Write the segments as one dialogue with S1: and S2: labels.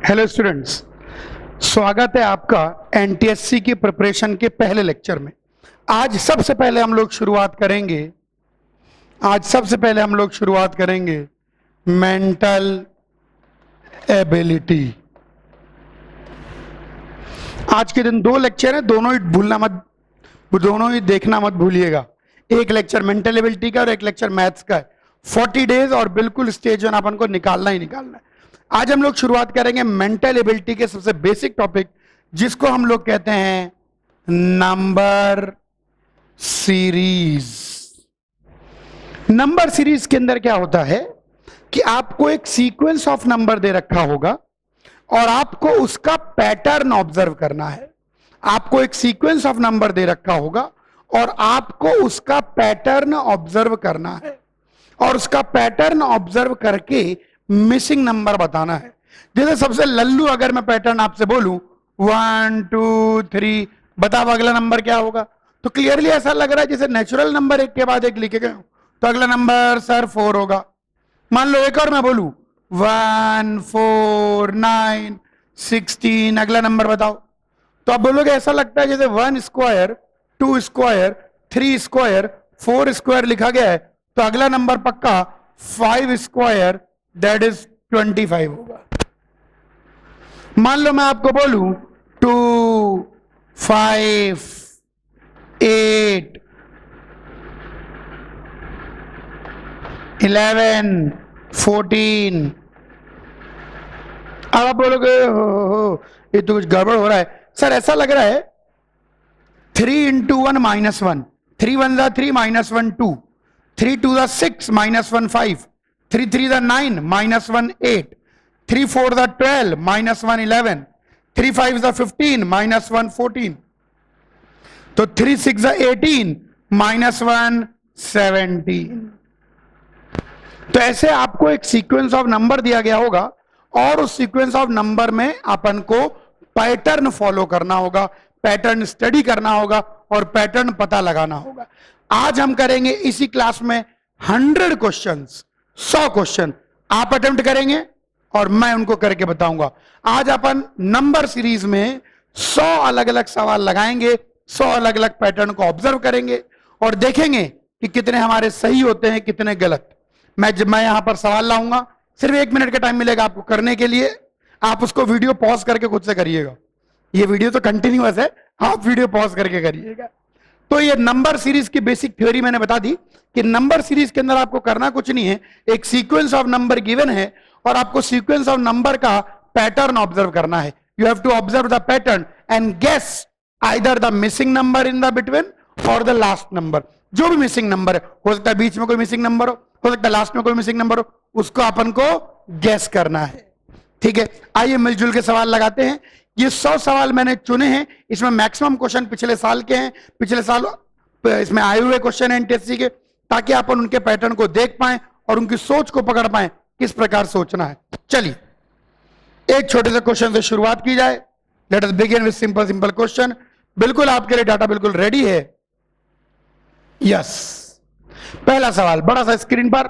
S1: Hello students, स्वागत है आपका एनटीएससी की प्रिपरेशन के पहले लेक्चर में। आज सबसे पहले हम लोग शुरुआत करेंगे मेंटल एबिलिटी। आज के दिन दो लेक्चर हैं, दोनों ही देखना मत भूलिएगा। एक लेक्चर मेंटल एबिलिटी का और एक लेक्चर मैथ्स का है। 40 डेज और बिल्कुल स्टेज वन अपन को निकालना ही निकालना है। आज हम लोग शुरुआत करेंगे मेंटल एबिलिटी के सबसे बेसिक टॉपिक, जिसको हम लोग कहते हैं नंबर सीरीज। नंबर सीरीज के अंदर क्या होता है कि आपको एक सीक्वेंस ऑफ नंबर दे रखा होगा और आपको उसका पैटर्न ऑब्जर्व करना है। आपको एक सीक्वेंस ऑफ नंबर दे रखा होगा और आपको उसका पैटर्न ऑब्जर्व करना है और उसका पैटर्न ऑब्जर्व करके मिसिंग नंबर बताना है। जैसे सबसे लल्लू अगर मैं पैटर्न आपसे बोलूं 1 2 3, बताओ अगला नंबर क्या होगा। तो क्लियरली ऐसा लग रहा है जैसे नेचुरल नंबर एक के बाद एक लिखे गए, तो अगला नंबर सर 4 होगा। मान लो एक और मैं बोलूं 1 4 9 16, अगला नंबर बताओ। तो आप बोलोगे ऐसा लगता है जैसे 1 स्क्वायर 2 स्क्वायर 3 स्क्वायर 4 स्क्वायर लिखा गया है, तो अगला नंबर पक्का 5 स्क्वायर दैट इज 25 होगा। मान लो मैं आपको बोलूं 2 5 8 11 14, अब आप बोलोगे हो ये तो कुछ गड़बड़ हो रहा है सर। ऐसा लग रहा है 3 into 1 minus 1, 3 1 जा 3 minus 1 2, 3 2 जा 6 minus 1 5, 3 3 जा 9 minus 1 8, 3 4 जा 12 minus 1 11, 3 5 जा 15 minus 1 14, तो 3 6 जा 18 minus 1 17। तो ऐसे आपको एक सीक्वेंस ऑफ नंबर दिया गया होगा और उस सीक्वेंस ऑफ नंबर में अपन को पैटर्न फॉलो करना होगा, पैटर्न स्टडी करना होगा और पैटर्न पता लगाना होगा। आज हम करेंगे इसी क्लास में 100 क्वेश्चंस, 100 क्वेश्चन आप अटेम्प्ट करेंगे और मैं उनको करके बताऊंगा। आज अपन नंबर सीरीज में 100 अलग अलग सवाल लगाएंगे, 100 अलग अलग पैटर्न को ऑब्जर्व करेंगे और देखेंगे कि कितने हमारे सही होते हैं, कितने गलत। मैं यहां पर सवाल लाऊंगा, सिर्फ 1 मिनट का टाइम मिलेगा आपको करने के लिए। आप उसको वीडियो पॉज करके खुद से करिएगा, ये वीडियो तो कंटिन्यूअस है, आप वीडियो पॉज करके करिएगा। तो ये नंबर सीरीज की बेसिक थ्योरी मैंने बता दी कि नंबर सीरीज के अंदर आपको करना कुछ नहीं है, एक सीक्वेंस ऑफ नंबर गिवन है और आपको सीक्वेंस ऑफ नंबर का पैटर्न ऑब्जर्व करना है। You have to observe the pattern and guess either the missing number in the between और द लास्ट नंबर। जो भी मिसिंग नंबर है, हो सकता है बीच में कोई मिसिंग नंबर हो सकता है लास्ट में कोई मिसिंग नंबर हो, उसको अपन को गेस करना है। ठीक है, आइए मिलजुल के सवाल लगाते हैं। ये 100 सवाल मैंने चुने हैं, इसमें मैक्सिमम क्वेश्चन पिछले साल के हैं, पिछले साल इसमें आए हुए क्वेश्चन हैं एनटीएससी के, ताकि अपन उनके पैटर्न को देख पाएं और उनकी सोच को पकड़ पाएं, किस प्रकार सोचना है। चलिए एक छोटे से क्वेश्चन से शुरुआत की जाए। Let us begin with simple question. बिल्कुल आपके लिए डाटा बिल्कुल रेडी है। यस, पहला सवाल बड़ा सा स्क्रीन पर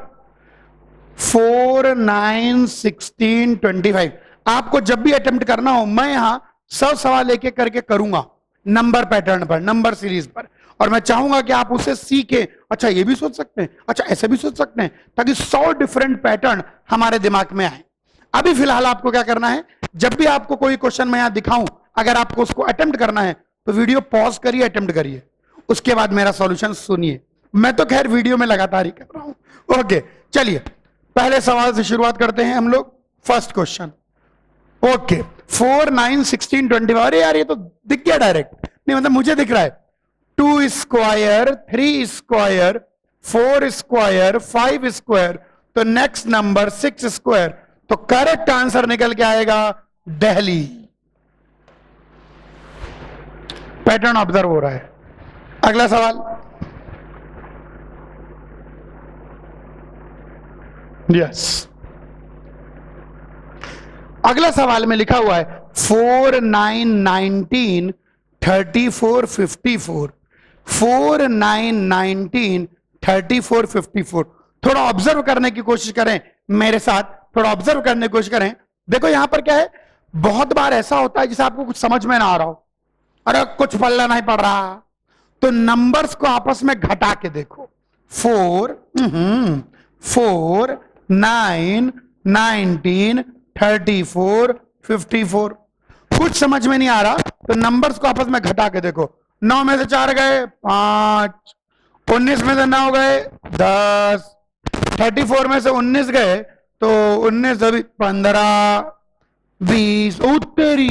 S1: 4 9 16 25। आपको जब भी अटेम्प्ट करना हो, मैं यहां 100 सवाल एक एक करके करूंगा नंबर पैटर्न पर, नंबर सीरीज पर, और मैं चाहूंगा कि आप उसे सीखें। अच्छा ये भी सोच सकते हैं, अच्छा ऐसे भी सोच सकते हैं, ताकि 100 डिफरेंट पैटर्न हमारे दिमाग में आए। अभी फिलहाल आपको क्या करना है, जब भी आपको कोई क्वेश्चन मैं यहां दिखाऊं, अगर आपको उसको अटेम्प्ट करना है तो वीडियो पॉज करिए, अटेम्प्ट करिए, उसके बाद मेरा सॉल्यूशन सुनिए। मैं तो खैर वीडियो में लगातार ही कर रहा हूं। ओके चलिए पहले सवाल से शुरुआत करते हैं हम लोग। First question, okay 4 9 16 25। अरे यार ये तो दिख गया डायरेक्ट, नहीं मतलब मुझे दिख रहा है। 2 स्क्वायर 3 स्क्वायर 4 स्क्वायर 5 स्क्वायर, तो नेक्स्ट नंबर 6 स्क्वायर। तो करेक्ट आंसर निकल के आएगा दिल्ली। पैटर्न ऑब्जर्व हो रहा है। अगला सवाल, यस अगला सवाल में लिखा हुआ है 4 9 19 34 54। 4 9 19 34 54। थोड़ा ऑब्जर्व करने की कोशिश करें मेरे साथ, थोड़ा ऑब्जर्व करने की कोशिश करें। देखो यहां पर क्या है, बहुत बार ऐसा होता है जैसे आपको कुछ समझ में ना आ रहा हो, अरे कुछ पल्ला नहीं पड़ रहा, तो नंबर्स को आपस में घटा के देखो। 4 4 9 19 34 54। कुछ समझ में नहीं आ रहा तो नंबर्स को आपस में घटा के देखो। 9 में से 4 गए 5, 19 में से 9 गए 10, 34 में से 19 गए तो 19 अभी 15 20। उत्तरी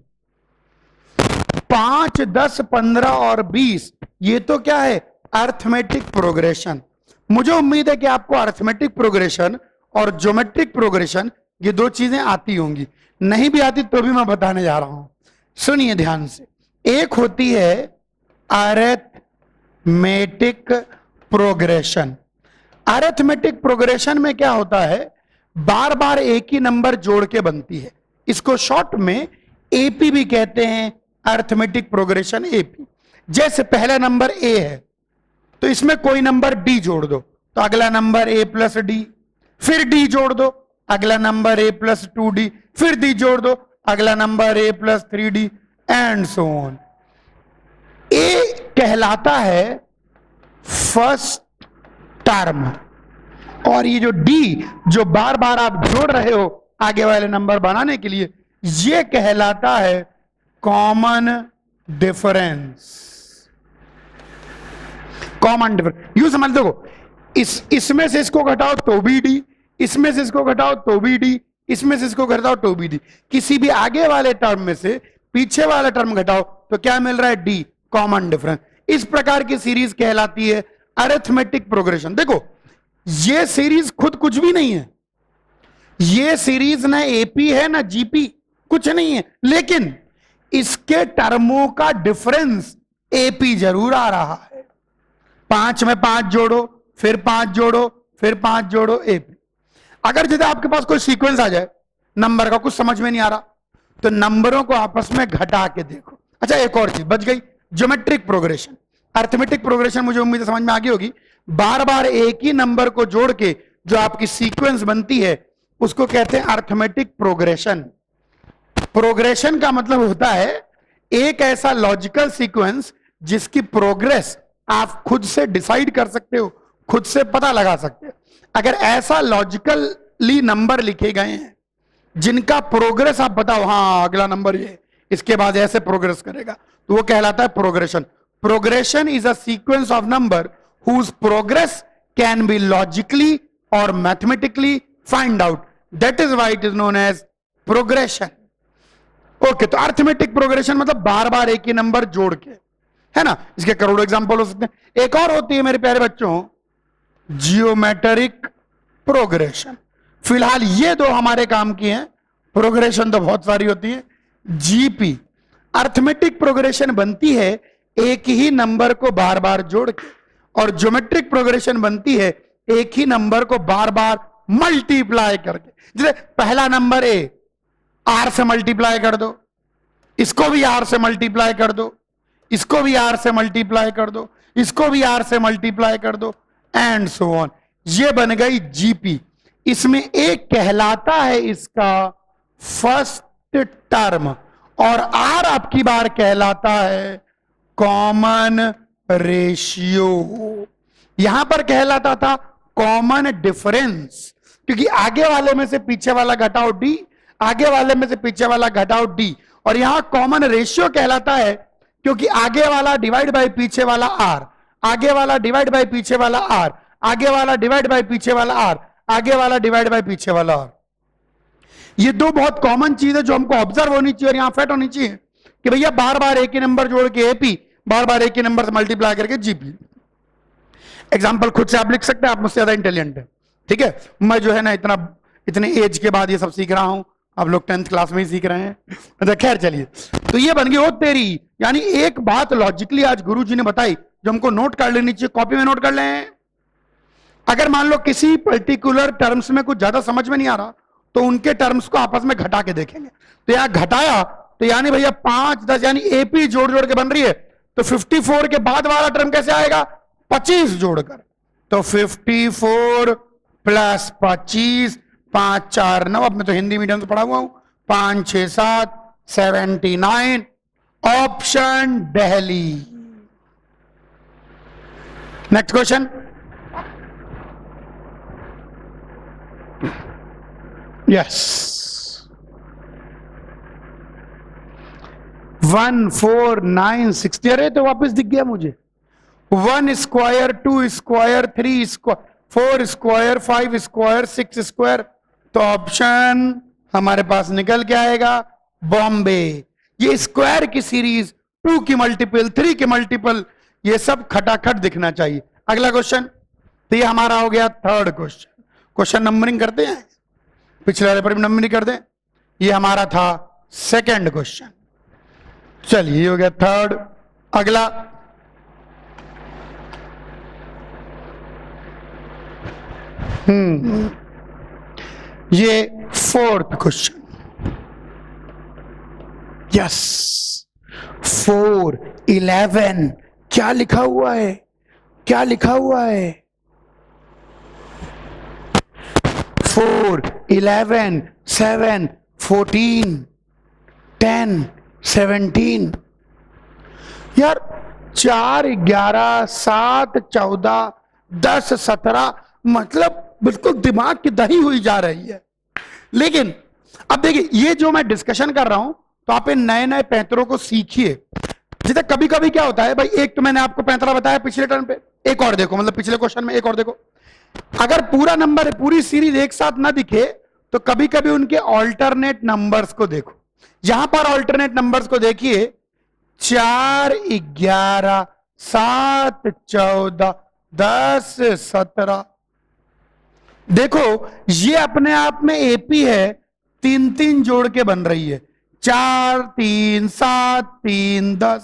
S1: 5 10 15 और 20, ये तो क्या है, अर्थमेटिक प्रोग्रेशन। मुझे उम्मीद है कि आपको अर्थमेटिक प्रोग्रेशन और ज्योमेट्रिक प्रोग्रेशन ये दो चीजें आती होंगी। नहीं भी आती तो भी मैं बताने जा रहा हूं, सुनिए ध्यान से। एक होती है अरिथमेटिक प्रोग्रेशन। अरिथमेटिक प्रोग्रेशन में क्या होता है, बार बार एक ही नंबर जोड़ के बनती है। इसको शॉर्ट में एपी भी कहते हैं, अरिथमेटिक प्रोग्रेशन एपी। जैसे पहला नंबर ए है तो इसमें कोई नंबर डी जोड़ दो तो अगला नंबर ए प्लस डी, फिर डी जोड़ दो अगला नंबर ए प्लस 2d, फिर डी जोड़ दो अगला number A plus 3d and so on. A कहलाता है फर्स्ट टर्म, और ये जो डी जो बार बार आप जोड़ रहे हो आगे वाले नंबर बनाने के लिए, ये कहलाता है कॉमन डिफरेंस। कॉमन डिफरेंस यूं समझ दो, इसमें से इसको घटाओ तो भी डी, इसमें से इसको घटाओ तो भी डी, इसमें से इसको घटाओ तो भी डी। किसी भी आगे वाले टर्म में से पीछे वाला टर्म घटाओ तो क्या मिल रहा है, डी, कॉमन डिफरेंस। इस प्रकार की सीरीज कहलाती है अरिथमेटिक प्रोग्रेशन। देखो ये सीरीज खुद कुछ भी नहीं है, ये सीरीज ना एपी है ना जीपी, कुछ नहीं है, लेकिन इसके टर्मों का डिफरेंस एपी जरूर आ रहा है। 5 में 5 जोड़ो, फिर 5 जोड़ो, फिर 5 जोड़ो, एपी। अगर जैसे आपके पास कोई सीक्वेंस आ जाए नंबर का, कुछ समझ में नहीं आ रहा, तो नंबरों को आपस में घटा के देखो। अच्छा एक और चीज बच गई, ज्योमेट्रिक प्रोग्रेशन। अरिथमेटिक प्रोग्रेशन मुझे उम्मीद है समझ में आ गई होगी। बार बार एक ही नंबर को जोड़ के जो आपकी सीक्वेंस बनती है उसको कहते हैं अरिथमेटिक प्रोग्रेशन। प्रोग्रेशन का मतलब होता है एक ऐसा लॉजिकल सीक्वेंस जिसकी प्रोग्रेस आप खुद से डिसाइड कर सकते हो, खुद से पता लगा सकते हो। अगर ऐसा लॉजिकली नंबर लिखे गए हैं जिनका प्रोग्रेस आप बताओ, हाँ अगला नंबर ये, इसके बाद ऐसे प्रोग्रेस करेगा, तो वो कहलाता है progression. Progression is a sequence of number whose progress can be logically और mathematically find out, that is why it is known as progression. Okay, तो अरिथमेटिक प्रोग्रेशन मतलब बार बार एक ही नंबर जोड़ के, है ना। इसके करोड़ों एग्जांपल हो सकते हैं। एक और होती है मेरे प्यारे बच्चों, जियोमेट्रिक प्रोग्रेशन। फिलहाल ये दो हमारे काम की हैं, प्रोग्रेशन तो बहुत सारी होती है। जीपी अरिथमेटिक प्रोग्रेशन बनती है एक ही नंबर को बार बार जोड़ के, और ज्योमेट्रिक प्रोग्रेशन बनती है एक ही नंबर को बार बार मल्टीप्लाई करके। जैसे पहला नंबर ए, आर से मल्टीप्लाई कर दो, इसको भी आर से मल्टीप्लाई कर दो, इसको भी आर से मल्टीप्लाई कर दो, इसको भी आर से मल्टीप्लाई कर दो एंड सो ऑन। ये बन गई जीपी। इसमें एक कहलाता है इसका फर्स्ट टर्म, और आर आपकी बार कहलाता है कॉमन रेशियो। यहां पर कहलाता था कॉमन डिफरेंस, क्योंकि आगे वाले में से पीछे वाला घटाओ डी, आगे वाले में से पीछे वाला घटाओ डी। और यहां कॉमन रेशियो कहलाता है क्योंकि आगे वाला डिवाइड बाय पीछे वाला आर, आगे वाला डिवाइड बाय पीछे वाला आर, आगे वाला डिवाइड बाय पीछे वाला आर, आगे वाला डिवाइड बाय पीछे वाला आर। ये दो बहुत कॉमन चीज है जो हमको ऑब्जर्व होनी चाहिए और यहां फिट होनी चाहिए कि भैया बार बार एक ही नंबर जोड़ के एपी, बार बार एक ही नंबर से मल्टीप्लाई करके जीपी। एग्जाम्पल खुद से आप लिख सकते हैं, आप मुझसे ज्यादा इंटेलिजेंट है, ठीक है। मैं जो है ना इतने एज के बाद ये सब सीख रहा हूं, आप लोग 10th क्लास में ही सीख रहे हैं। अच्छा खैर चलिए, तो ये बन गई ओ तेरी। यानी एक बात लॉजिकली आज गुरुजी ने बताई जो हमको नोट कर लेनी चाहिए, कॉपी में नोट कर लें। अगर मान लो किसी पर्टिकुलर टर्म्स में कुछ ज्यादा समझ में नहीं आ रहा तो उनके टर्म्स को आपस में घटा के देखेंगे। तो यहां घटाया तो यानी भैया 5 10 यानी एपी जोड़ जोड़ के बन रही है, तो 54 के बाद वाला टर्म कैसे आएगा, 25 जोड़कर। तो 54 प्लस 25, 5 4 9। अब मैं तो हिंदी मीडियम से पढ़ा हुआ हूं, 5 6 7 79, option Delhi. Next question, yes 1 4 9 60, अरे तो वापस दिख गया मुझे। 1 square 2 square 3 square 4 square 5 square 6 square, तो ऑप्शन हमारे पास निकल के आएगा बॉम्बे। ये स्क्वायर की सीरीज, 2 की मल्टीपल, 3 के मल्टीपल, ये सब खटाखट दिखना चाहिए। अगला क्वेश्चन, तो ये हमारा हो गया थर्ड क्वेश्चन। क्वेश्चन नंबरिंग करते हैं, पिछले वाले पर भी नंबरिंग कर दें। ये हमारा था सेकंड क्वेश्चन। चलिए ये हो गया थर्ड। अगला ये फोर्थ क्वेश्चन। यस 4 11, क्या लिखा हुआ है, क्या लिखा हुआ है? 4 11 7 14 10 17, यार 4 11 7 14 10 17, मतलब बिल्कुल दिमाग की दही हुई जा रही है। लेकिन अब देखिए, ये जो मैं डिस्कशन कर रहा हूं, तो आप इन नए नए पैंतरों को सीखिए। जैसे कभी कभी क्या होता है भाई, एक तो मैंने आपको पैंतरा बताया पिछले टर्म पे, एक और देखो, मतलब पिछले क्वेश्चन में एक और देखो। अगर पूरा नंबर, पूरी सीरीज एक साथ ना दिखे, तो कभी कभी उनके ऑल्टरनेट नंबर्स को देखो। यहां पर ऑल्टरनेट नंबर्स को देखिए, 4 11 7 14 10 17, देखो ये अपने आप में एपी है, 3 3 जोड़ के बन रही है, 4 3 7 3 10,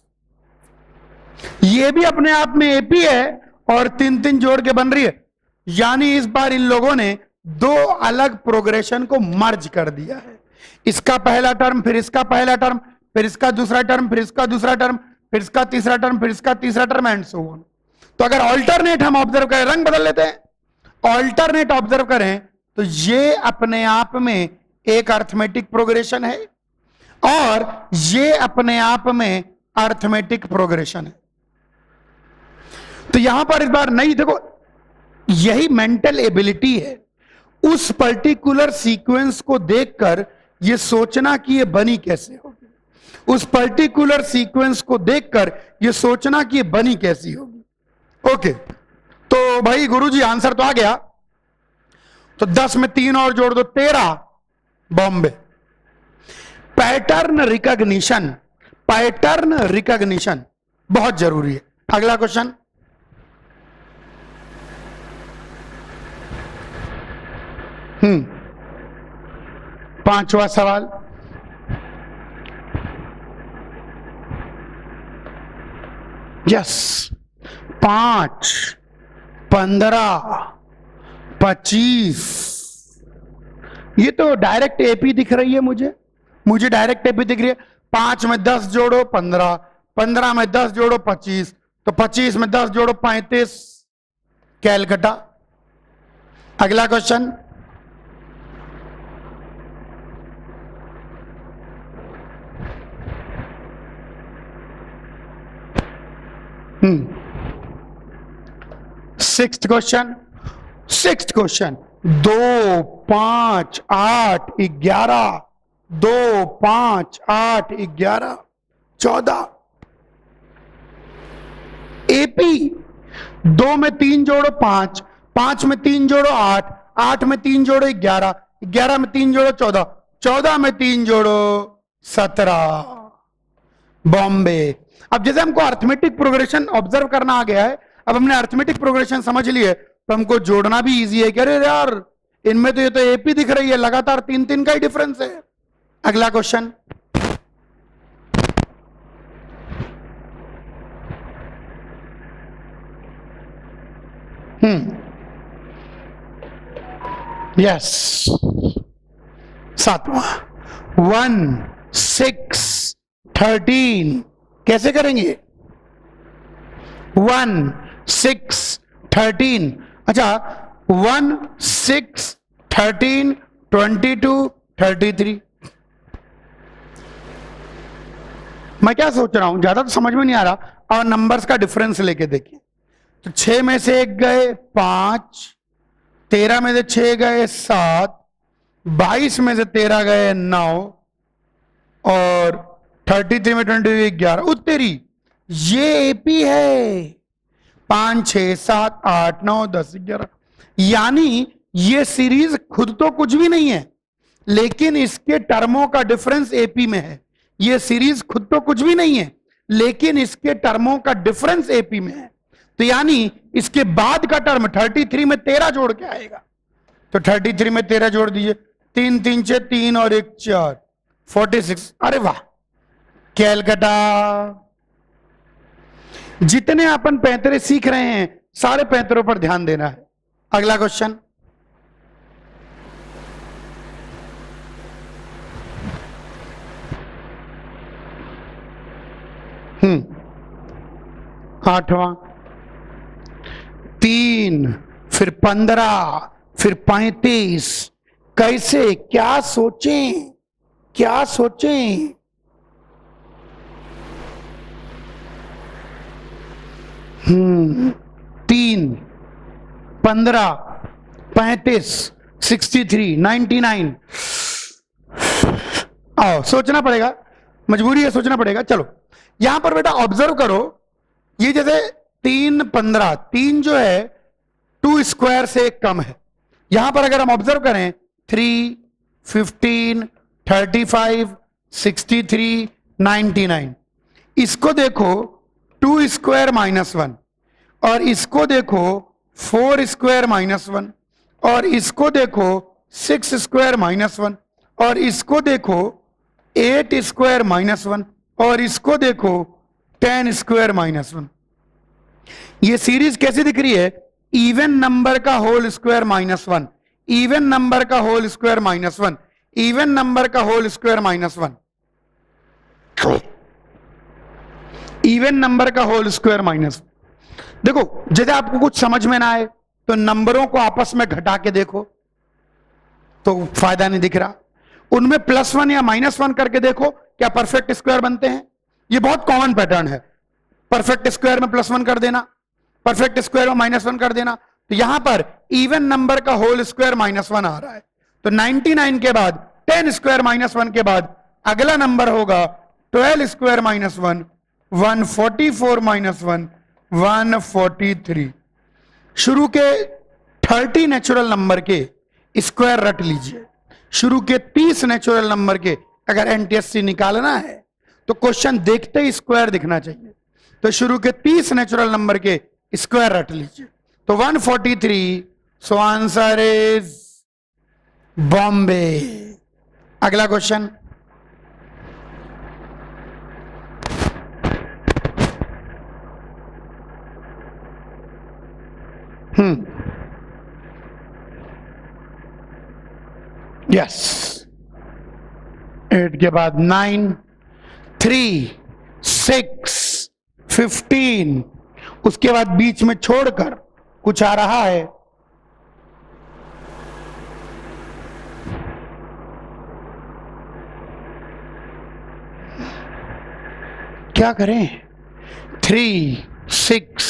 S1: ये भी अपने आप में एपी है और 3 3 जोड़ के बन रही है। यानी इस बार इन लोगों ने 2 अलग प्रोग्रेशन को मर्ज कर दिया है। इसका पहला टर्म, फिर इसका पहला टर्म, फिर इसका दूसरा टर्म, फिर इसका दूसरा टर्म, फिर इसका तीसरा टर्म, फिर इसका तीसरा टर्म, एंड सो ऑन। तो अगर ऑल्टरनेट हम ऑब्जर्व करें, रंग बदल लेते हैं, ऑल्टरनेट ऑब्जर्व करें, तो ये अपने आप में एक अर्थमेटिक प्रोग्रेशन है और ये अपने आप में अर्थमेटिक प्रोग्रेशन है। तो यहां पर इस बार नहीं, देखो यही मेंटल एबिलिटी है, उस पर्टिकुलर सीक्वेंस को देखकर ये सोचना कि ये बनी कैसे होगी, उस पर्टिकुलर सीक्वेंस को देखकर ये सोचना कि ये बनी कैसी होगी। ओके, तो भाई गुरुजी आंसर तो आ गया, तो 10 में 3 और जोड़ दो, 13, Bombay. Pattern recognition, pattern recognition बहुत जरूरी है। अगला क्वेश्चन, पांचवा सवाल, यस 5 15 25, ये तो डायरेक्ट एपी दिख रही है मुझे डायरेक्ट एपी दिख रही है। 5 में 10 जोड़ो 15, 15 में 10 जोड़ो 25, तो 25 में 10 जोड़ो 35, कैलकटा। अगला क्वेश्चन, सिक्स्थ क्वेश्चन, 2 5 8 11, 2 5 8 11 14, एपी 2 में 3 जोड़ो 5, 5 में 3 जोड़ो 8, 8 में 3 जोड़ो 11, 11 में 3 जोड़ो 14, 14 में 3 जोड़ो 17, बॉम्बे। अब जैसे हमको अर्थमेटिक प्रोग्रेशन ऑब्जर्व करना आ गया है, अब हमने अर्थमेटिक प्रोग्रेशन समझ लिए, तो हमको जोड़ना भी इजी है कि अरे यार इनमें तो ये तो एपी दिख रही है, लगातार 3 3 का ही डिफरेंस है। अगला क्वेश्चन, यस 7वां, 1 6 13, कैसे करेंगे? 1 6 13, अच्छा 1 6 13 22 33, मैं क्या सोच रहा हूं, ज्यादा तो समझ में नहीं आ रहा, और नंबर्स का डिफरेंस लेके देखिए। तो 6 में से 1 गए 5, 13 में से 6 गए 7, 22 में से 13 गए 9, और 33 में 22 11। उत्तरी ये एपी है। 5 6 7 8 9 10 11, यानी ये सीरीज खुद तो कुछ भी नहीं है, लेकिन इसके टर्मों का डिफरेंस एपी में है। ये सीरीज खुद तो कुछ भी नहीं है, लेकिन इसके टर्मों का डिफरेंस एपी में है। तो यानी इसके बाद का टर्म 33 में 13 जोड़ के आएगा। तो 33 में 13 जोड़ दीजिए, 3 3 6 3 और 1 4, 46। अरे वाह, कैलकाटा। जितने अपन पैंतरे सीख रहे हैं सारे पैंतरों पर ध्यान देना है। अगला क्वेश्चन, आठवां, 3 फिर 15 फिर 35। कैसे, क्या सोचें, क्या सोचें? 3 15 35 63 99। आओ सोचना पड़ेगा, मजबूरी है, सोचना पड़ेगा। चलो यहां पर बेटा ऑब्जर्व करो, ये जैसे 3 15, 3 जो है 2 स्क्वायर से कम है। यहां पर अगर हम ऑब्जर्व करें 3 15 35 63 99, इसको देखो 2 स्क्वायर -1, और इसको देखो 4 स्क्वायर -1, और इसको देखो 6 स्क्वायर -1, और इसको देखो 8 स्क्वायर -1, और इसको देखो 10 स्क्वायर -1। ये सीरीज कैसी दिख रही है? इवन नंबर का होल स्क्वायर -1, इवन नंबर का होल स्क्वायर -1, इवन नंबर का होल स्क्वायर -1, इवन नंबर का होल स्क्वायर -1। देखो यदि आपको कुछ समझ में ना आए तो नंबरों को आपस में घटा के देखो, तो फायदा नहीं दिख रहा। उनमें +1 या -1 करके देखो, क्या परफेक्ट स्क्वायर बनते हैं? ये बहुत कॉमन पैटर्न है। परफेक्ट स्क्वायर में +1 कर देना, परफेक्ट स्क्वायर में -1 कर देना। तो यहां पर इवन नंबर का होल स्क्वायर -1 आ रहा है। तो 99 के बाद 10 स्क्वायर -1 के बाद अगला नंबर होगा 12 स्क्वायर -1, 144 -1, 143। शुरू के 30 नेचुरल नंबर के स्क्वायर रट लीजिए। शुरू के 30 नेचुरल नंबर के अगर एनटीएससी निकालना है तो क्वेश्चन देखते ही स्क्वायर दिखना चाहिए। तो शुरू के 30 नेचुरल नंबर के स्क्वायर रट लीजिए। तो 143, सो आंसर इज बॉम्बे। अगला क्वेश्चन, यस, 8 के बाद 9, 3 6 15, उसके बाद बीच में छोड़कर कुछ आ रहा है। क्या करें? 3 6,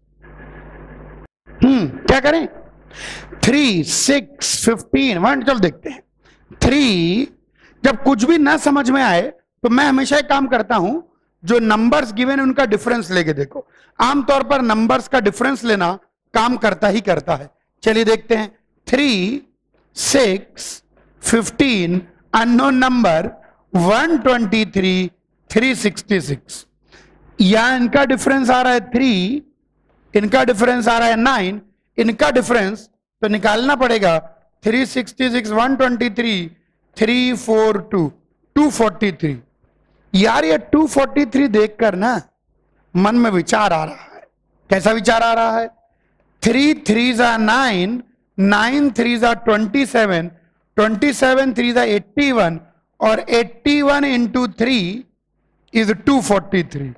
S1: क्या करें? 3 6 15 1। चलो देखते हैं। 3, जब कुछ भी ना समझ में आए तो मैं हमेशा एक काम करता हूं, जो नंबर्स गिवन है उनका डिफरेंस लेके देखो। आमतौर पर नंबर्स का डिफरेंस लेना काम करता ही करता है। चलिए देखते हैं। 3 6 15, अननोन नंबर 123 366, या इनका डिफरेंस आ रहा है 3, इनका डिफरेंस आ रहा है 9, इनका डिफरेंस तो निकालना पड़ेगा 366 123 342 243। यार ये 243 देखकर ना मन में विचार आ रहा है। कैसा विचार आ रहा है? 3 3s are 9, 9 3s are 27, 27 3s are 81, और 81 into 3 is 243।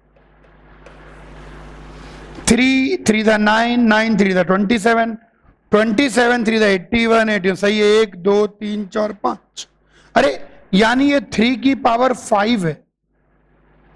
S1: 3 3s are 9, 9 3s are 27, 27 3s are 81, 81। सही है। 1 2 3 4 5। अरे यानी ये 3 की पावर 5 है।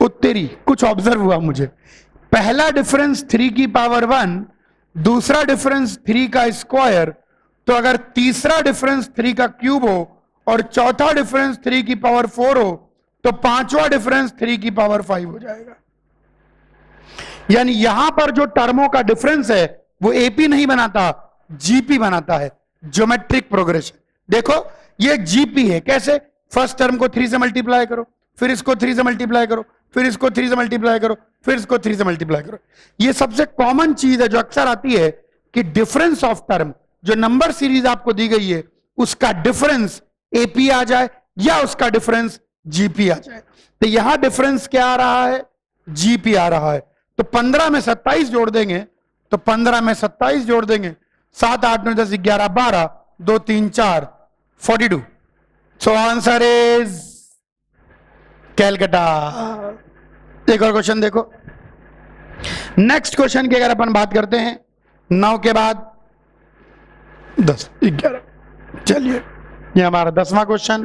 S1: उत्तरी कुछ ऑब्जर्व हुआ मुझे, पहला डिफरेंस 3 की पावर 1, दूसरा डिफरेंस 3 का स्क्वायर, तो अगर तीसरा डिफरेंस 3 का क्यूब हो और चौथा डिफरेंस 3 की पावर 4 हो तो पांचवा डिफरेंस 3 की पावर 5 हो जाएगा। यानी यहां पर जो टर्मों का डिफरेंस है वो एपी नहीं बनाता, जीपी बनाता है, ज्योमेट्रिक प्रोग्रेशन। देखो ये जीपी है, कैसे? फर्स्ट टर्म को 3 से मल्टीप्लाई करो, फिर इसको 3 से मल्टीप्लाई करो, फिर इसको 3 से मल्टीप्लाई करो, फिर इसको 3 से मल्टीप्लाई करो। ये सबसे कॉमन चीज है जो अक्सर आती है कि डिफरेंस ऑफ टर्म, जो नंबर सीरीज आपको दी गई है उसका डिफरेंस एपी आ जाए या उसका डिफरेंस जीपी आ जाए। तो यहां डिफरेंस क्या आ रहा है? जीपी आ रहा है। तो 15 में 27 जोड़ देंगे, तो 15 में 27 जोड़ देंगे, 7 8 9 10 11 12 2 3 4 42। So answer is Calcutta. एक और क्वेश्चन देखो, नेक्स्ट क्वेश्चन की अगर अपन बात करते हैं 9 के बाद 10 11, चलिए ये हमारा 10वां क्वेश्चन।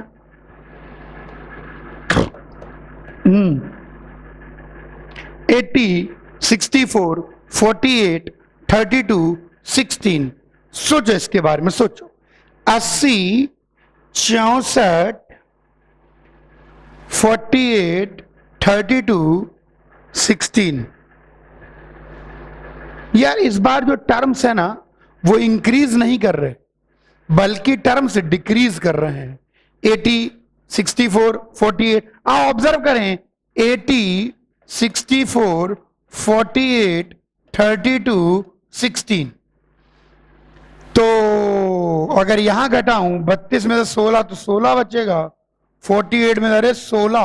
S1: 80 64 48 32 16। सोचो इसके बारे में, सोचो। 80 64 48 32 16। यार इस बार जो टर्म्स है ना वो इंक्रीज नहीं कर रहे बल्कि टर्म्स डिक्रीज कर रहे हैं। 80 64 48, आओ ऑब्जर्व करें, 80 64 48 32 16। तो अगर यहां घटाऊं 32 में से 16 तो 16 बचेगा, 48 में अरे 16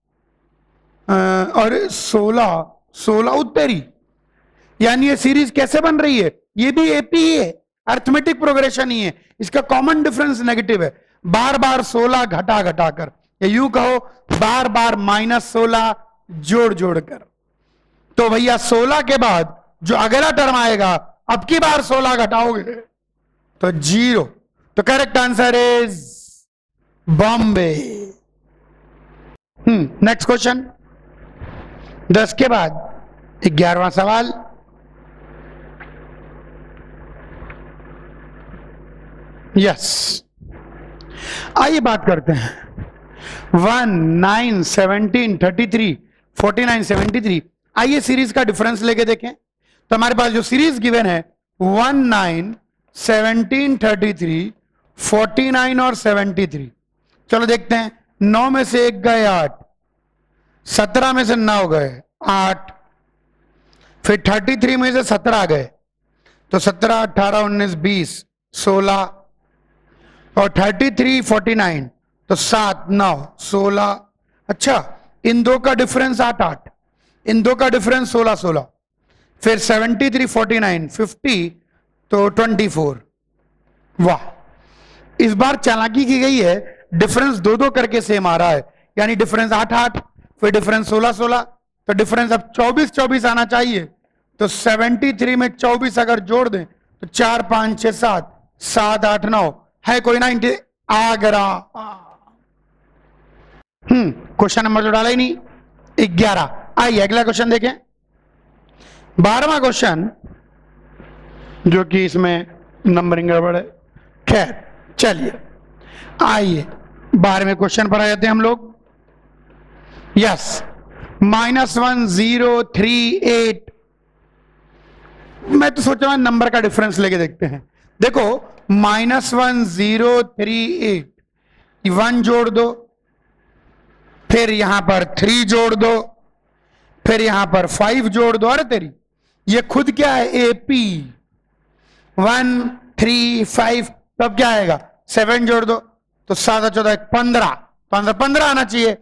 S1: और 16 उत्तरी। यानी ये सीरीज कैसे बन रही है? ये भी एपी ही है, अर्थमेटिक प्रोग्रेशन ही है, इसका कॉमन डिफरेंस नेगेटिव है। बार बार 16 घटा घटा कर, या यूं कहो बार बार -16 जोड़ जोड़ कर। तो भैया 16 के बाद जो अगला टर्म आएगा अब की बार 16 घटाओगे तो 0। तो correct answer is Bombay. Next question 10 के बाद 11वां सवाल। यस, आइए बात करते हैं 1 9 17 33 49 73। आइए सीरीज का डिफरेंस लेके देखें। तो हमारे पास जो सीरीज गिवन है 1 9 17 33 49 और 73। चलो देखते हैं, 9 में से 1 गए 8, 17 में से 9 गए 8, फिर 33 में से 17 गए, तो 17 18 19 20 16, और 33 49 तो 7 9 16। अच्छा, इन दो का डिफरेंस 8 8, इन दो का डिफरेंस 16 16, फिर 73 49 50 तो 24। वाह, इस बार चालाकी की गई है, डिफरेंस दो दो करके सेम आ रहा है, यानी डिफरेंस 8 8 फिर डिफरेंस 16 16, तो डिफरेंस अब 24 24 आना चाहिए। तो 73 में 24 अगर जोड़ दें तो 4 5 6 7 7 8 9 है कोई 90 आगरा। क्वेश्चन नंबर जो डाला ही नहीं 11। आइए अगला क्वेश्चन देखें, 12वां क्वेश्चन, जो कि इसमें नंबरिंग गड़बड़ है। खैर चलिए आइए 12वें क्वेश्चन पर आ जाते हैं हम लोग। यस, -1038। मैं तो सोच रहा हूं नंबर का डिफरेंस लेके देखते हैं। देखो -1038, 1 जोड़ दो, फिर यहां पर 3 जोड़ दो, फिर यहां पर 5 जोड़ दो। अरे तेरी, ये खुद क्या है? एपी। 1 3 5, तब क्या आएगा? 7 जोड़ दो तो 7 14 15 15 15 आना चाहिए।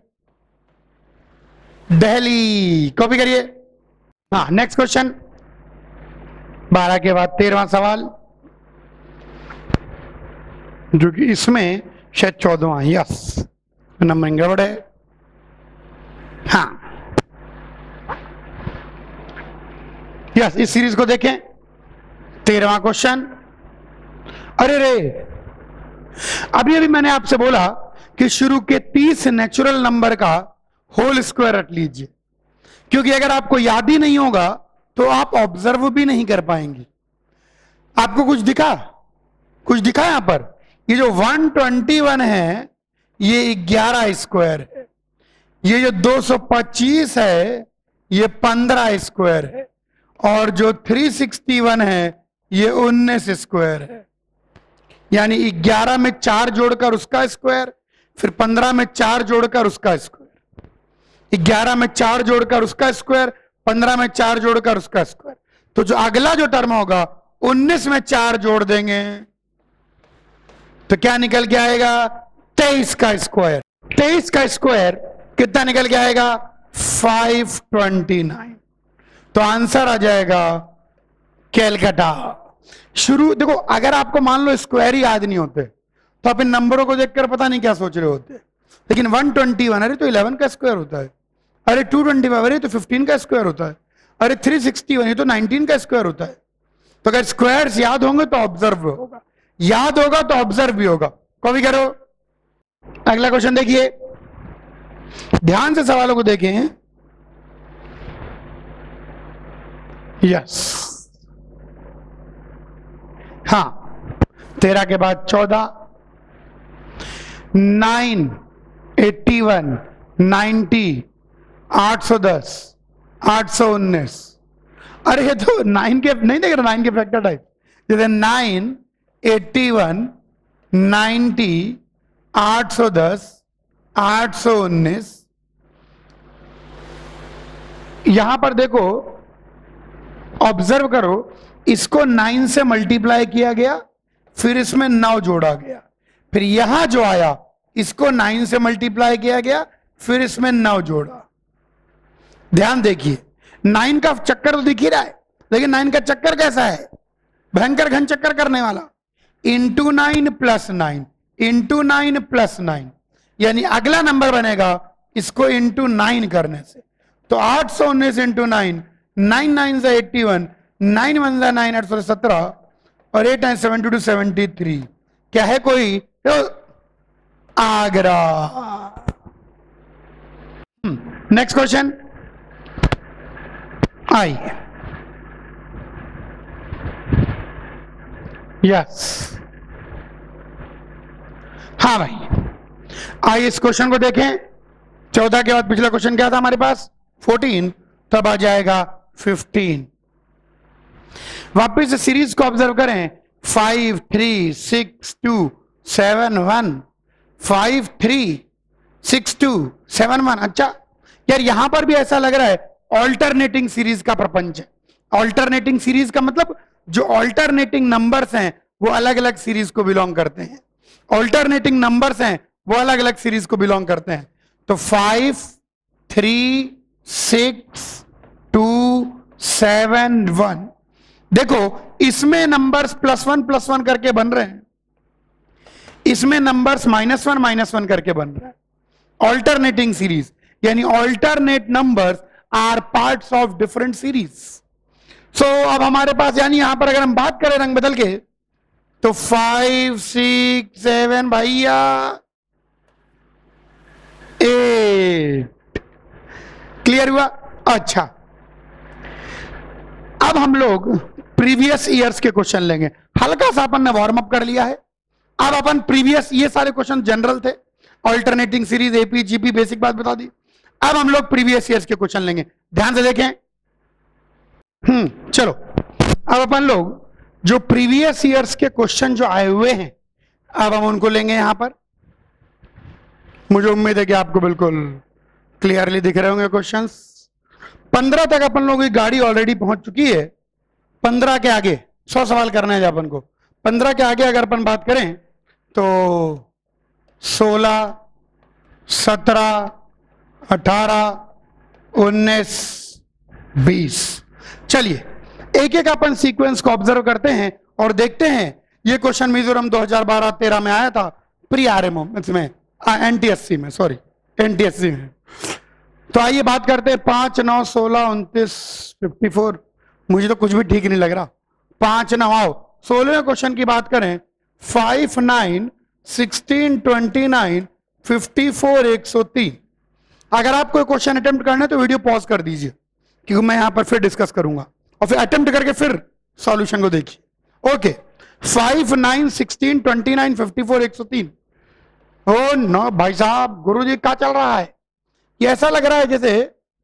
S1: दिल्ली कॉपी करिए। हाँ, नेक्स्ट क्वेश्चन 12 के बाद 13वां सवाल, जो कि इसमें शायद 14वां। यस, नंबरिंग गड़बड़ है। हाँ यस, इस सीरीज को देखें, 13वां क्वेश्चन। अरे रे, अभी अभी मैंने आपसे बोला कि शुरू के 30 नेचुरल नंबर का होल स्क्वायर रट लीजिए। क्योंकि अगर आपको याद ही नहीं होगा तो आप ऑब्जर्व भी नहीं कर पाएंगे। आपको कुछ दिखा? कुछ दिखा यहां पर? ये जो 121 है ये 11 स्क्वायर है, ये जो 225 है ये 15 स्क्वायर है, और जो 361 है ये 19 स्क्वायर है। यानी 11 में 4 जोड़कर उसका स्क्वायर, फिर 15 में 4 जोड़कर उसका स्क्वायर, 11 में 4 जोड़कर उसका स्क्वायर, 15 में 4 जोड़कर उसका स्क्वायर। तो जो अगला जो टर्म होगा 19 में 4 जोड़ देंगे तो क्या निकल के आएगा? 23 का स्क्वायर। 23 का स्क्वायर कितना निकल के आएगा? 529। तो आंसर आ जाएगा कैलकाटा। शुरू देखो, अगर आपको मान लो स्क्वायर ही याद नहीं होते तो आप इन नंबरों को देखकर पता नहीं क्या सोच रहे होते, लेकिन 121 अरे तो 11 का स्क्वायर होता है, अरे 225 अरे तो 15 का स्क्वायर होता है, अरे 361 ये तो 19 का स्क्वायर होता है। तो अगर स्क्वायर्स याद होंगे तो ऑब्जर्व होगा, याद होगा तो ऑब्जर्व भी होगा। कॉपी करो। अगला क्वेश्चन देखिए, ध्यान से सवालों को देखें। यस, हाँ, 13 के बाद 14, 9, 81, 90, 810, 819। अरे ये तो 9 के नहीं देख रहा, 9 के फैक्टर टाइप, जैसे 9, 81, 90, 810, 819। यहां पर देखो, ऑब्जर्व करो, इसको 9 से मल्टीप्लाई किया गया, फिर इसमें 9 जोड़ा गया, फिर यहां जो आया इसको 9 से मल्टीप्लाई किया गया, फिर इसमें 9 जोड़ा। ध्यान देखिए, 9 का चक्कर तो दिख ही रहा है, लेकिन 9 का चक्कर कैसा है? भयंकर घन चक्कर करने वाला। इंटू 9 प्लस 9 इंटू 9 प्लस 9, यानी अगला नंबर बनेगा इसको इंटू 9 करने से। तो 819 इंटू 9, 9 9 से 81, 9 1 से 9 8 17, और 8 9 72 73। क्या है कोई? तो आगरा। नेक्स्ट क्वेश्चन आई। यस, हाँ भाई, आइए इस क्वेश्चन को देखें। 14 के बाद पिछला क्वेश्चन क्या था हमारे पास? 14, तब आ जाएगा 15। वापिस सीरीज को ऑब्जर्व करें। 5 3 6 2 7 1, 5 3 6 2 7 1। अच्छा यार, यहां पर भी ऐसा लग रहा है ऑल्टरनेटिंग सीरीज का प्रपंच है। ऑल्टरनेटिंग सीरीज का मतलब जो ऑल्टरनेटिंग नंबर्स हैं वो अलग अलग सीरीज को बिलोंग करते हैं। ऑल्टरनेटिंग नंबर्स हैं वो अलग अलग सीरीज को बिलोंग करते हैं। तो 5 3 6 2 7 1। देखो, इसमें नंबर्स +1 करके बन रहे हैं, इसमें नंबर्स -1 करके बन रहा है। ऑल्टरनेटिंग सीरीज यानी alternate numbers are parts of different series. So अब हमारे पास, यानी यहां पर अगर हम बात करें रंग बदल के, तो 5 6 7 भैया 8। क्लियर हुआ? अच्छा, अब हम लोग प्रीवियस ईयर्स के क्वेश्चन लेंगे। हल्का सा अपन ने वार्म अप कर लिया है। अब अपन प्रीवियस, ये सारे क्वेश्चन जनरल थे, alternating series, AP GP, basic बात बता दी। अब हम लोग प्रीवियस ईयर्स के क्वेश्चन लेंगे। ध्यान से देखें। चलो, अब अपन लोग जो प्रीवियस ईयर्स के क्वेश्चन जो आए हुए हैं, अब हम उनको लेंगे यहां पर। मुझे उम्मीद है कि आपको बिल्कुल क्लियरली दिख रहे होंगे क्वेश्चंस। 15 तक अपन लोगों की गाड़ी ऑलरेडी पहुंच चुकी है। 15 के आगे 100 सवाल करना है अपन को। 15 के आगे अगर अपन बात करें तो 16, 17, 18, 19, 20। चलिए एक एक अपन सीक्वेंस को ऑब्जर्व करते हैं और देखते हैं। ये क्वेश्चन मिजोरम 2012-13 में आया था, प्री आरएमओ में, एनटीएससी में, सॉरी एनटीएससी में। तो आइए बात करते हैं। 5 9 16 29 54। मुझे तो कुछ भी ठीक नहीं लग रहा। 5 9 आओ 16वें क्वेश्चन की बात करें। 5 9 16 29 54 103। अगर आपको क्वेश्चन अटेम्प्ट करना है तो वीडियो पॉज कर दीजिए, क्योंकि मैं यहां पर फिर डिस्कस करूंगा और फिर अटेम्प्ट करके फिर सॉल्यूशन को देखिए। ओके, 5, 9, 16, 29, 54, 103। ओ नो भाई साहब, गुरुजी क्या चल रहा है? ये ऐसा लग रहा है जैसे